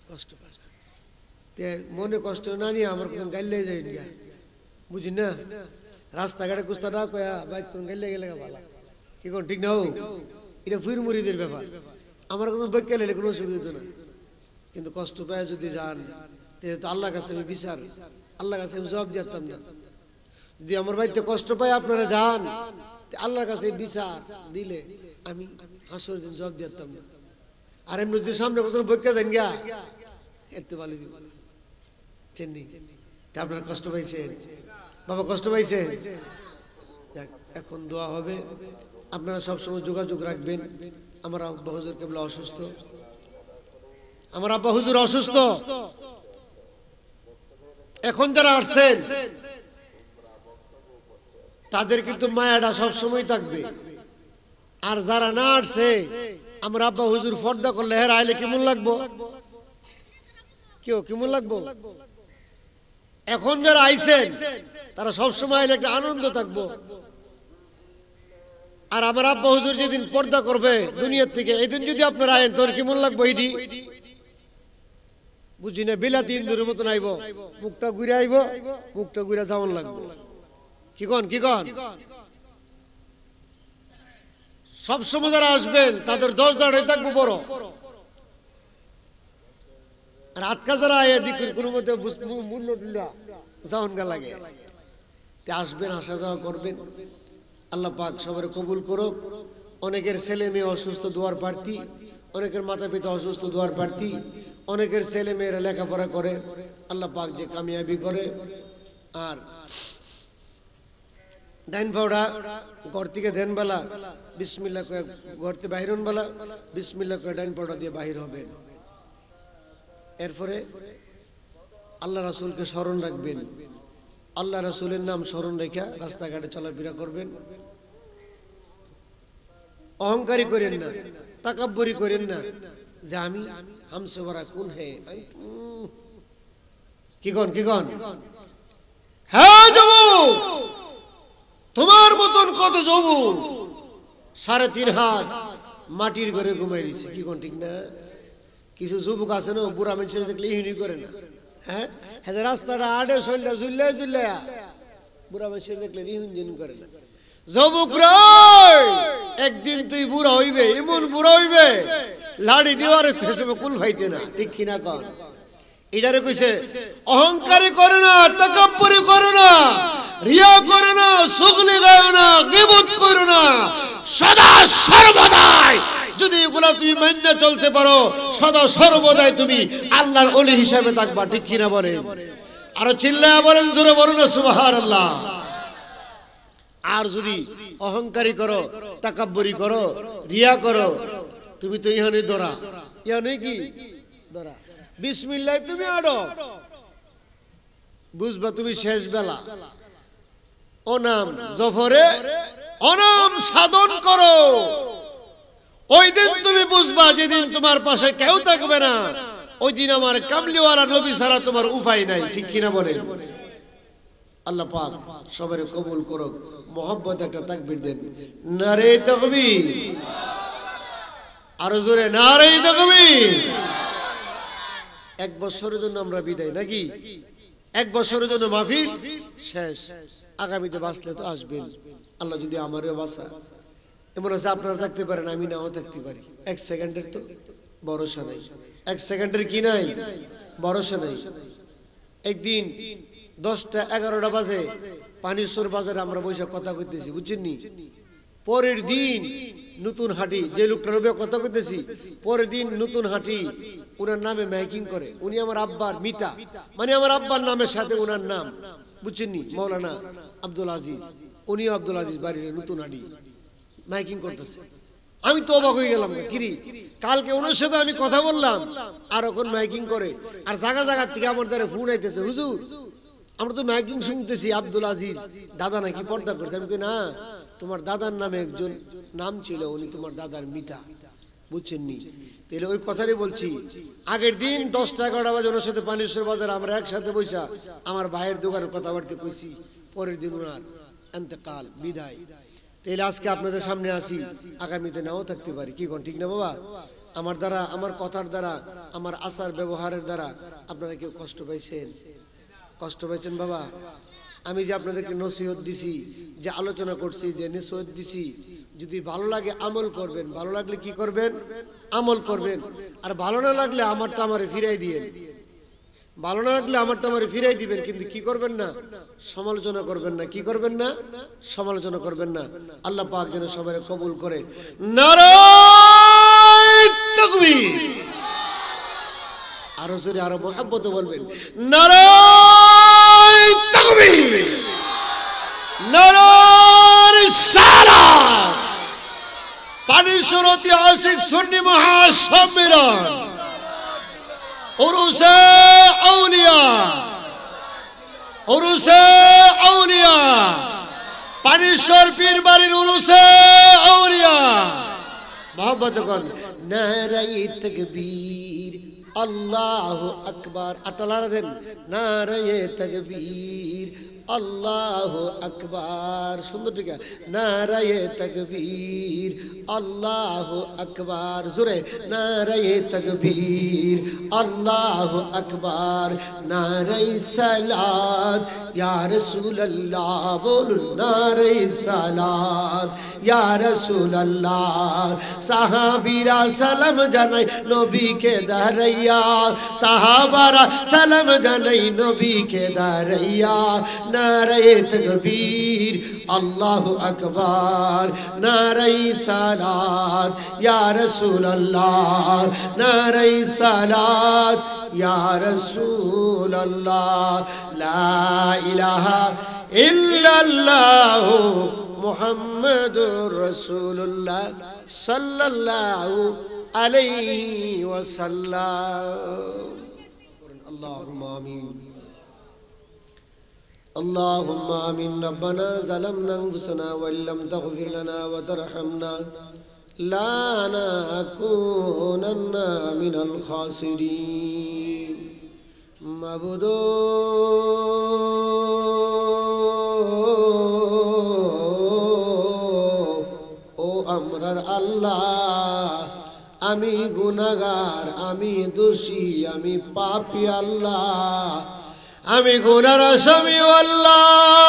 মনে কষ্ট না নিয়ে আমার কোন গাইলে যাই না বুঝি না রাস্তাঘাটে কুস্তা না কয়া বাইক কোন গাইলে গেলে ভালো কি কোন ঠিক না হোক এটা ফির মুরিদের ব্যাপার আমার কোনো বৈজ্ঞা নিলে কোনো অসুবিধা না কিন্তু কষ্ট পায় যদি যান তো আল্লাহর কাছে আমি বিচার আল্লাহর কাছে আমি জবাব দিতাম না যদি আমার বাড়িতে কষ্ট পায় আপনারা যান আল্লাহর কাছে বিচার দিলে আমি হাসর দিন জবাব দিতাম না আর এমনি যদি সামনে কোথাও বৈজ্ঞা যান গিয়া এত ভালো দিব চেন্নি আপনারা কষ্ট পাইছেন বাবা কষ্ট পাইছেন এখন দোয়া হবে আপনারা সবসময় যোগাযোগ রাখবেন আমার আব্বা হুজুর কেবলা অসুস্থ আমার আব্বা হুজুর অসুস্থ এখন যারা আসছেন তাদের কিন্তু মায়াটা সবসময় থাকবে আর যারা না আসছে আমার আব্বা হুজুর ফর্দা করলে হের আইলে কেমন লাগবো কেমন লাগবো এখন যারা আইছেন তারা সবসময় আইলে একটা আনন্দ থাকবো আর আমার আব্বা হুজুর যেদিন পর্দা করবে দুনিয়ার থেকে এদিন যদি আপনারা আইন তোর কেমন লাগবো এটি বুঝি না বিলাতি ইন্দুরের মতন আইব মুখটা ঘুরে আইব মুখটা ঘুরে যাওয়ান লাগবো কি কন সবসময় যারা আসবেন তাদের 10 দাঁড়াই থাকবো বড় আর আটকা যারা আয় দিকের কোনো মধ্যে মূল্য যাওয়ান গা লাগে আসবেন আসা যাওয়া করবেন আল্লাহ পাক সবার কবুল করুক অনেকের ছেলে মেয়ে অসুস্থ দোয়ার প্রার্থী অনেকের মাতা পিতা অসুস্থ দোয়ার প্রার্থী অনেকের ছেলে মেয়েরা লেখাপড়া করে আল্লাহ পাক যে কামিয়াবি করে আর ডাইন ফাওড়া ঘর থেকে দেন বেলা বিসমিল্লাহ কয়ে ঘর থেকে বাহির হন বেলা বিসমিল্লাহ কয়ে ডাইন ফাওড়া দিয়ে বাহির হবেন এরপরে আল্লাহ রাসূলকে স্মরণ রাখবেন আল্লাহ রাসূলের নাম স্মরণ রেখে রাস্তাঘাটে চলাফেরা করবেন অহংকারী করেন না তাকাব্বুরি করেন না যে আমি হামসে বড়া কোন হে কি কন হ্যাঁ যুবক তোমার মতন কত যৌবন 3.5 হাত মাটির ঘরে ঘুমাই দিচ্ছে, কি কোন ঠিক না? কিছু যুবক আছে না, বুড়া মানুষের দেখলে ইহুনি করে না, হ্যাঁ হ্যাঁ, রাস্তাটা আড়ে শৈলটা ঝুললে ঝুললে বুড়া মানুষের দেখলে ইহুন করে না। যুবক রে, একদিন তুই বুড়া হইবে, এমন বুড়া হইবে লাড়ি দেওয়ারে কুল ভাইতে না, ঠিক কিনা কন? এটারে কইছে অহংকারী করে না, তাকাব্বুরি করে না, রিয়া করে না, সুগলি গায় না, গীবত করে না, সদা সর্বদাই যদি এগুলা তুমি মাইন্না চলতে পারো, সদা সর্বদাই তুমি আল্লাহর ওলি হিসাবে থাকবা, ঠিক কিনা বলেন? আর চিল্লায়া বলেন, জোরে বলেন না সুবহানাল্লাহ। আর যদি অহংকারী করো, তাকাব্বুরি করো, রিয়া করো, তুমি তো ইহানে ধরা, ইহানে কি ধরা। বিসমিল্লাহ তুমি আড়ো, বুঝবা তুমি শেষ বেলা। অনাম জফরে অনাম সাধন করো, ওই দিন তুমি বুঝবা যেদিন তোমার পাশে কেউ থাকবে না, ওই দিন আমার কামলিওয়ালা নবী ছাড়া তোমার উপায় নাই, ঠিক কিনা বলেন? আল্লাহ পাক সবারে কবুল করুক। মোহাম্মদ একটা তাকবীর দেন, নারে তাকবীর, আরো জোরে নারে তাকবীর। 1 বছরের জন্য আমরা বিদায় নাকি? 1 বছরের জন্য মাহফিল শেষ, আগামীতে বাঁচলে তো আসবেন। আল্লাহ যদি আমারও বাঁচা, এমন আছে আপনারা থাকতে পারেন, আমি নাও থাকতে পারি। 1 সেকেন্ডের তো ভরসা নাই, 1 সেকেন্ডের কি নাই, ভরসা নাই। একদিন 10টা 11টা বাজে পানিশ্বর বাজারে আমরা বসে কথা কইতেছি, বুঝছেন নি? পরের দিন নতুন হাটি, যে লোকটার রূপে কথা কইতেছি, পরের দিন নতুন হাটি ওনার নামে মাইকিং করে। উনি আমার আব্বার মিতা, মানে আমার আব্বার নামের সাথে ওনার নাম, বুঝছেন নি? মৌলানা আব্দুল আজিজ, উনিও আব্দুল আজিজ বাড়ির নতুন হাটি মাইকিং করতেছে। আমি তো অবাক হয়ে গেলাম, কিরি কালকে ওনার সাথে আমি কথা বললাম, আর এখন মাইকিং করে, আর জায়গা জায়গা থেকে আমার দ্বারা ফোন আইতেছে, হুজুর আমরা তো মাইকিং শুনতেছি, আব্দুল আজিজ দাদা নাকি পর্দা করছে। আমি কই না, তোমার দাদার নামে একজন নাম ছিল, উনি তোমার দাদার মিতা, বুঝছেন নি? তাহলে ওই কথাই বলছি, আগের দিন 10টা 11টা বাজে ওনার সাথে পানিশ্বর বাজার আমরা একসাথে বসা আমার ভাইয়ের দোকানের কথাবার্তা কইছি, পরের দিন ওনার ইন্তেকাল, বিদায়। তাহলে আজকে আপনাদের সামনে আসি, আগামীতে নাও থাকতে পারি, কি কোন ঠিক না বাবা? আমার দ্বারা, আমার কথার দ্বারা, আমার আচার ব্যবহারের দ্বারা আপনারা কেউ কষ্ট পাইছেন? কষ্ট পাইছেন বাবা? আমি যে আপনাদেরকে নসিহত দিছি, যে আলোচনা করছি, যে নসিহত দিছি, যদি ভালো লাগে আমল করবেন, ভালো লাগলে কি করবেন? আমল করবেন। আর ভালো না লাগলে আমারটা আমারে ফিরাই দিয়েন, ভালো না লাগলে আমারটা আমারে ফিরাই দিবেন, কিন্তু কি করবেন না? সমালোচনা করবেন না। কি করবেন না? সমালোচনা করবেন না। আল্লাহ পাক যেন সবাই কবুল করে। নারে তাকবীর, আরো জোরে আরো মহব্বতে বলবেন, নারে তাকবীর, নারে রিসালাত। পানিশ্বর ঐতিহাসিক সুন্নি মহাসম্মেলন, উরুসে আউলিয়া, উরুসে আউলিয়া, পানিশ্বর পীর বাড়ির উরুসে আউলিয়া। মোহাম্মদ কোন নারে তাকবীর, আল্লাহু আকবার। আটালারা দেন, নারে তাকবীর, আল্লাহু আকবার। সুন্দর, ঠিক আছে, নারে তাকবীর, আল্লাহু আকবার। জোরে নারে তাকবীর, আল্লাহু আকবার। নারে সালাত ইয়া রাসূলুল্লাহ, বলুন নারে সালাত ইয়া রাসূলুল্লাহ। সাহাবীরা সালাম জানাই নবীকে দাঁড়াইয়া, সাহাবারা সালাম জানাই নবীকে দাঁড়াইয়া। নারে তাকবীর, আল্লাহু আকবার। নারে সালাত ইয়া রাসূলুল্লাহ, নারে সালাত ইয়া রাসূলুল্লাহ। লা ইলাহা ইল্লাল্লাহ মুহাম্মাদুর রাসূলুল্লাহ সাল্লাল্লাহু আলাইহি ওয়াসাল্লাম। আল্লাহুম্মা আমিন, اللهم آمين. ربنا ظلمنا أنفسنا وإن لم تغفر لنا وترحمنا لنكونن من الخاسرين. معبود কবরের আল্লাহ আমি গুনাহগার, আমি দোষী, আমি পাপী আল্লাহ, আমি গুনার আসামি আল্লাহ।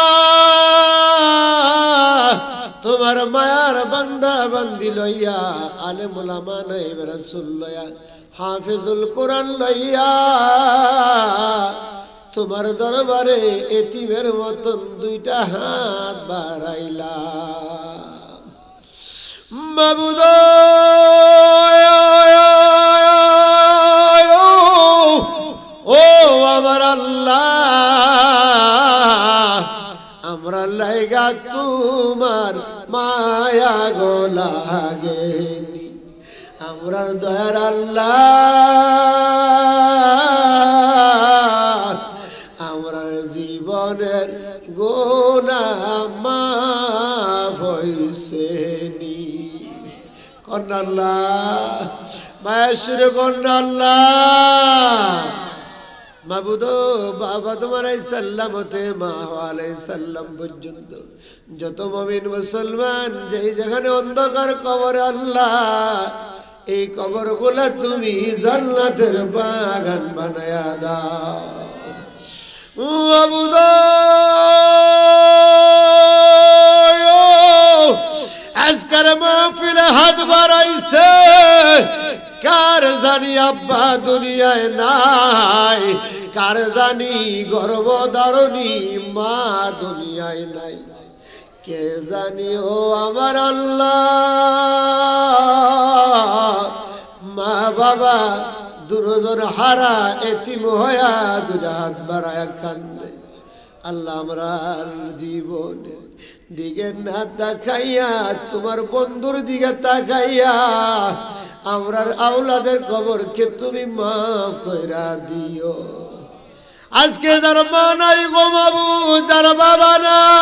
তোমার মায়ার বান্দা বান্দি লইয়া, আলেম উলামা নাইব রাসূল লইয়া, হাফিজুল কোরআন লইয়া তোমার দরবারে এতিমের মতন দুইটা হাত বাড়াইলাম। মাবুদ ও আমার আল্লাহ, আমরা লাইগা তোমার মায়া গো লাগেনি, আমরার দয়ার আল্লাহ আমরার জীবনের গুনাহ মাফ হইছেনি। কন্যা আল্লাহ মায়ের কন্যা আল্লাহ। মাবুদ বাবা তোমার সাল্লাম হতে মা আলাইহিস সালাম পর্যন্ত যত মুমিন মুসলমান যেই যেখানে অন্ধকার কবর আল্লাহ, এই কবরগুলা তুমি জান্নাতের বাগান বানায়া দাও। মাবুদ আজকের মাহফিলে হাত বাড়াইছে কার জানি আব্বা দুনিয়ায় নাই, কার জানি গর্ভধারণী মা দুনিয়ায় নাই, কে জানি ও আমার আল্লাহ মা বাবা দুজন হারা এতিম হইয়া দুটা হাত বাড়ায়া কান্দে। আল্লাহ আমরার জীবনে দিকে না তাকাইয়া তোমার বন্ধুর দিকে তাকাইয়া আমরার আওলাদের কবরকে তুমি মাফ কইরা দিও। আজকে যার মা নাই গো মাবুদ, যার বাবা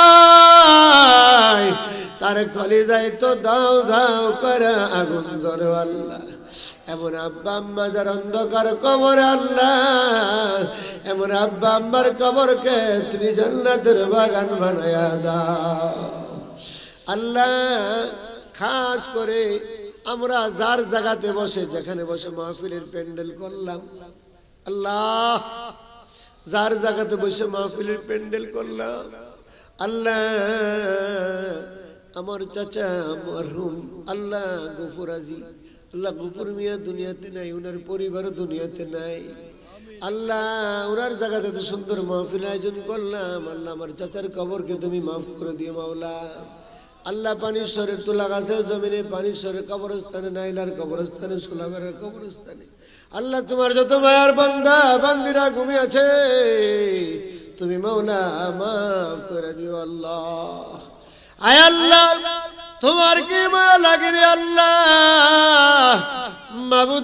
নাই, তার কলিজায় তো দাও দাও করে আগুন জ্বলে আল্লাহ। এমন আব্বা আম্মা যার অন্ধকার কবরে আল্লাহ, এমন আব্বা আম্মার কবরকে তুমি জান্নাতের বাগান বানায়া দাও আল্লাহ। খাস করে আমরা যার জায়গাতে বসে, যেখানে বসে মাহফিলের প্যান্ডেল করলাম আল্লাহ, যার জায়গাতে বসে মাহফিলের প্যান্ডেল করলাম আল্লাহ, আমার চাচা মরহুম আল্লাহ গফুর আজি, আল্লাহ গফুর মিয়া দুনিয়াতে নাই, ওনার পরিবারও দুনিয়াতে নাই আল্লাহ। ওনার জায়গাতে এত সুন্দর মাহফিল আয়োজন করলাম আল্লাহ, আমার চাচার কবরকে তুমি মাফ করে দিও মাওলা। আল্লাহ পানিশ্বরের তুলা গাছের জমিনে, পানিশ্বরের কবরস্থানে, নাইলার কবরস্থানে, সুলাবের কবরস্থানে আল্লাহ তোমার যত মায়ার বান্দা বান্দিরা ঘুমিয়ে আছে তুমি মাওলা মাফ করে দিও আল্লাহ। আয় আল্লাহ তোমার কি মায়া লাগেনি আল্লাহ মাবুদ,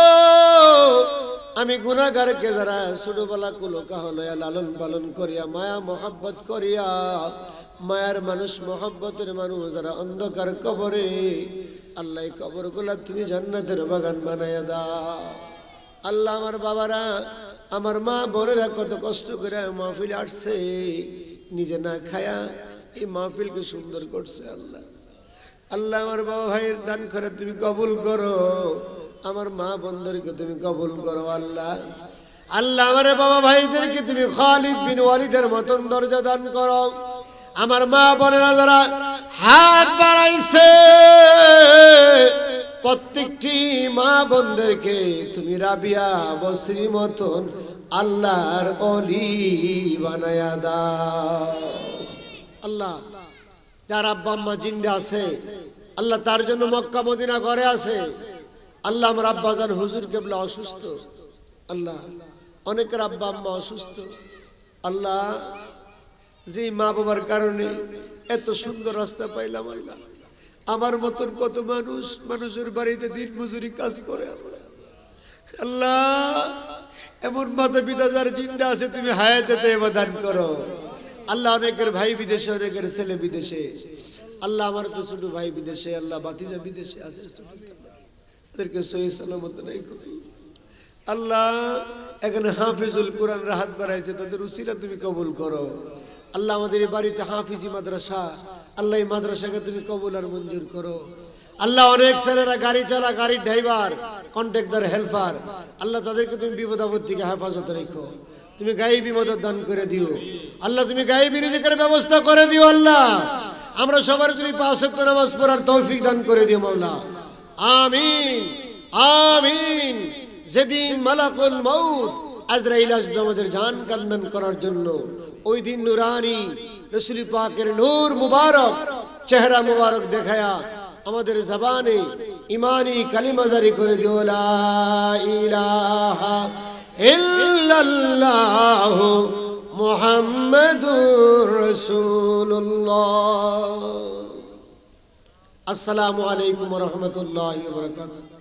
আমি গুনাহগারকে যারা ছোটবেলা কুলকা হলয়া লালন পালন করিয়া মায়া মোহাব্বত করিয়া, মায়ার মানুষ মোহাব্বতের মানুষ যারা অন্ধকার কবরে আল্লাহ, কবরগুলা তুমি জান্নাতের বাগান বানায়া দাও আল্লাহ। আমার বাবারা, আমার মা বোনেরা কত কষ্ট করে মাহফিল আসছে, নিজে না খায়া এই মাহফিলকে সুন্দর করছে আল্লাহ। আল্লাহ আমার বাবা ভাইয়ের দান করে তুমি কবুল করো, আমার মা বোনদেরকে তুমি কবুল করো আল্লাহ। আল্লাহ আমার বাবা ভাইদেরকে তুমি খালিদ বিন ওয়ালিদের মতন দরজা দান করো। আমার মা বোনেরা যারা হাত বাড়াইছে প্রত্যেকটি মা বোনদেরকে তুমি রাবিয়া বসরি মতন আল্লাহর ওলি বানায়া দাও আল্লাহ। যার আব্বা আম্মা জিন্দা আছে আল্লাহ, তার জন্য মক্কা মদিনা ঘরে আছে আল্লাহ। আমার আব্বা জান হুজুর কেবলা অসুস্থ আল্লাহ, অনেকের আব্বা আম্মা অসুস্থ আল্লাহ, যে মা বাবার কারণে এত সুন্দর রাস্তা পাইলাম আল্লাহ। আমার মতন কত মানুষ মানুষের বাড়িতে দিন মজুরি কাজ করে আল্লাহ। আল্লাহ এমন মাতা পিতা যার জিন্দা আছে তুমি হায়াতে দান করো আল্লাহ। অনেকের ভাই বিদেশে, অনেকের ছেলে বিদেশে আল্লাহ। আমার তো ছোট ভাই বিদেশে আল্লাহ, ভাতিজা বিদেশে আছে, তাদেরকে সহি সালামত রাখো আল্লাহ। এখানে হাফিজুল কোরআন রাহাত বাড়াইছে, তাদের উসিলা তুমি কবুল করো আল্লাহ। আমাদের এই বাড়িতে হাফিজি মাদ্রাসা আল্লাহ, এই মাদ্রাসাকে তুমি কবুল আর মঞ্জুর করো আল্লাহ অনেক ছেলেরা গাড়ি চালা, গাড়ির ড্রাইভার, কন্ট্রাক্টর, হেল্পার, আল্লাহ তাদেরকে তুমি বিপদ আপদ থেকে হেফাজত রেখো। তুমি গায়েবী মদত দান করে দিও আল্লাহ, তুমি গায়েবী রিজিকের ব্যবস্থা করে দিও আল্লাহ। আমরা সবার তুমি 5 ওয়াক্ত নামাজ পড়ার তৌফিক দান করে দিও মাওলা, আমিন আমিন। যেদিন মালাকুল মউত আজরাইল আসবে আমাদের জান কান্দান করার জন্য, ওই দিন নুরানি রাসূল পাকের নূর মুবারক চেহারা মুবারক দেখায়া আমাদের জবানে ইমানি কালিমা জারি করে দিও, লা ইলাহা ইল্লাল্লাহ মুহাম্মাদুর রাসূলুল্লাহ। আসসালামু আলাইকুম ওয়া রাহমাতুল্লাহি ওয়া বারাকাতুহু।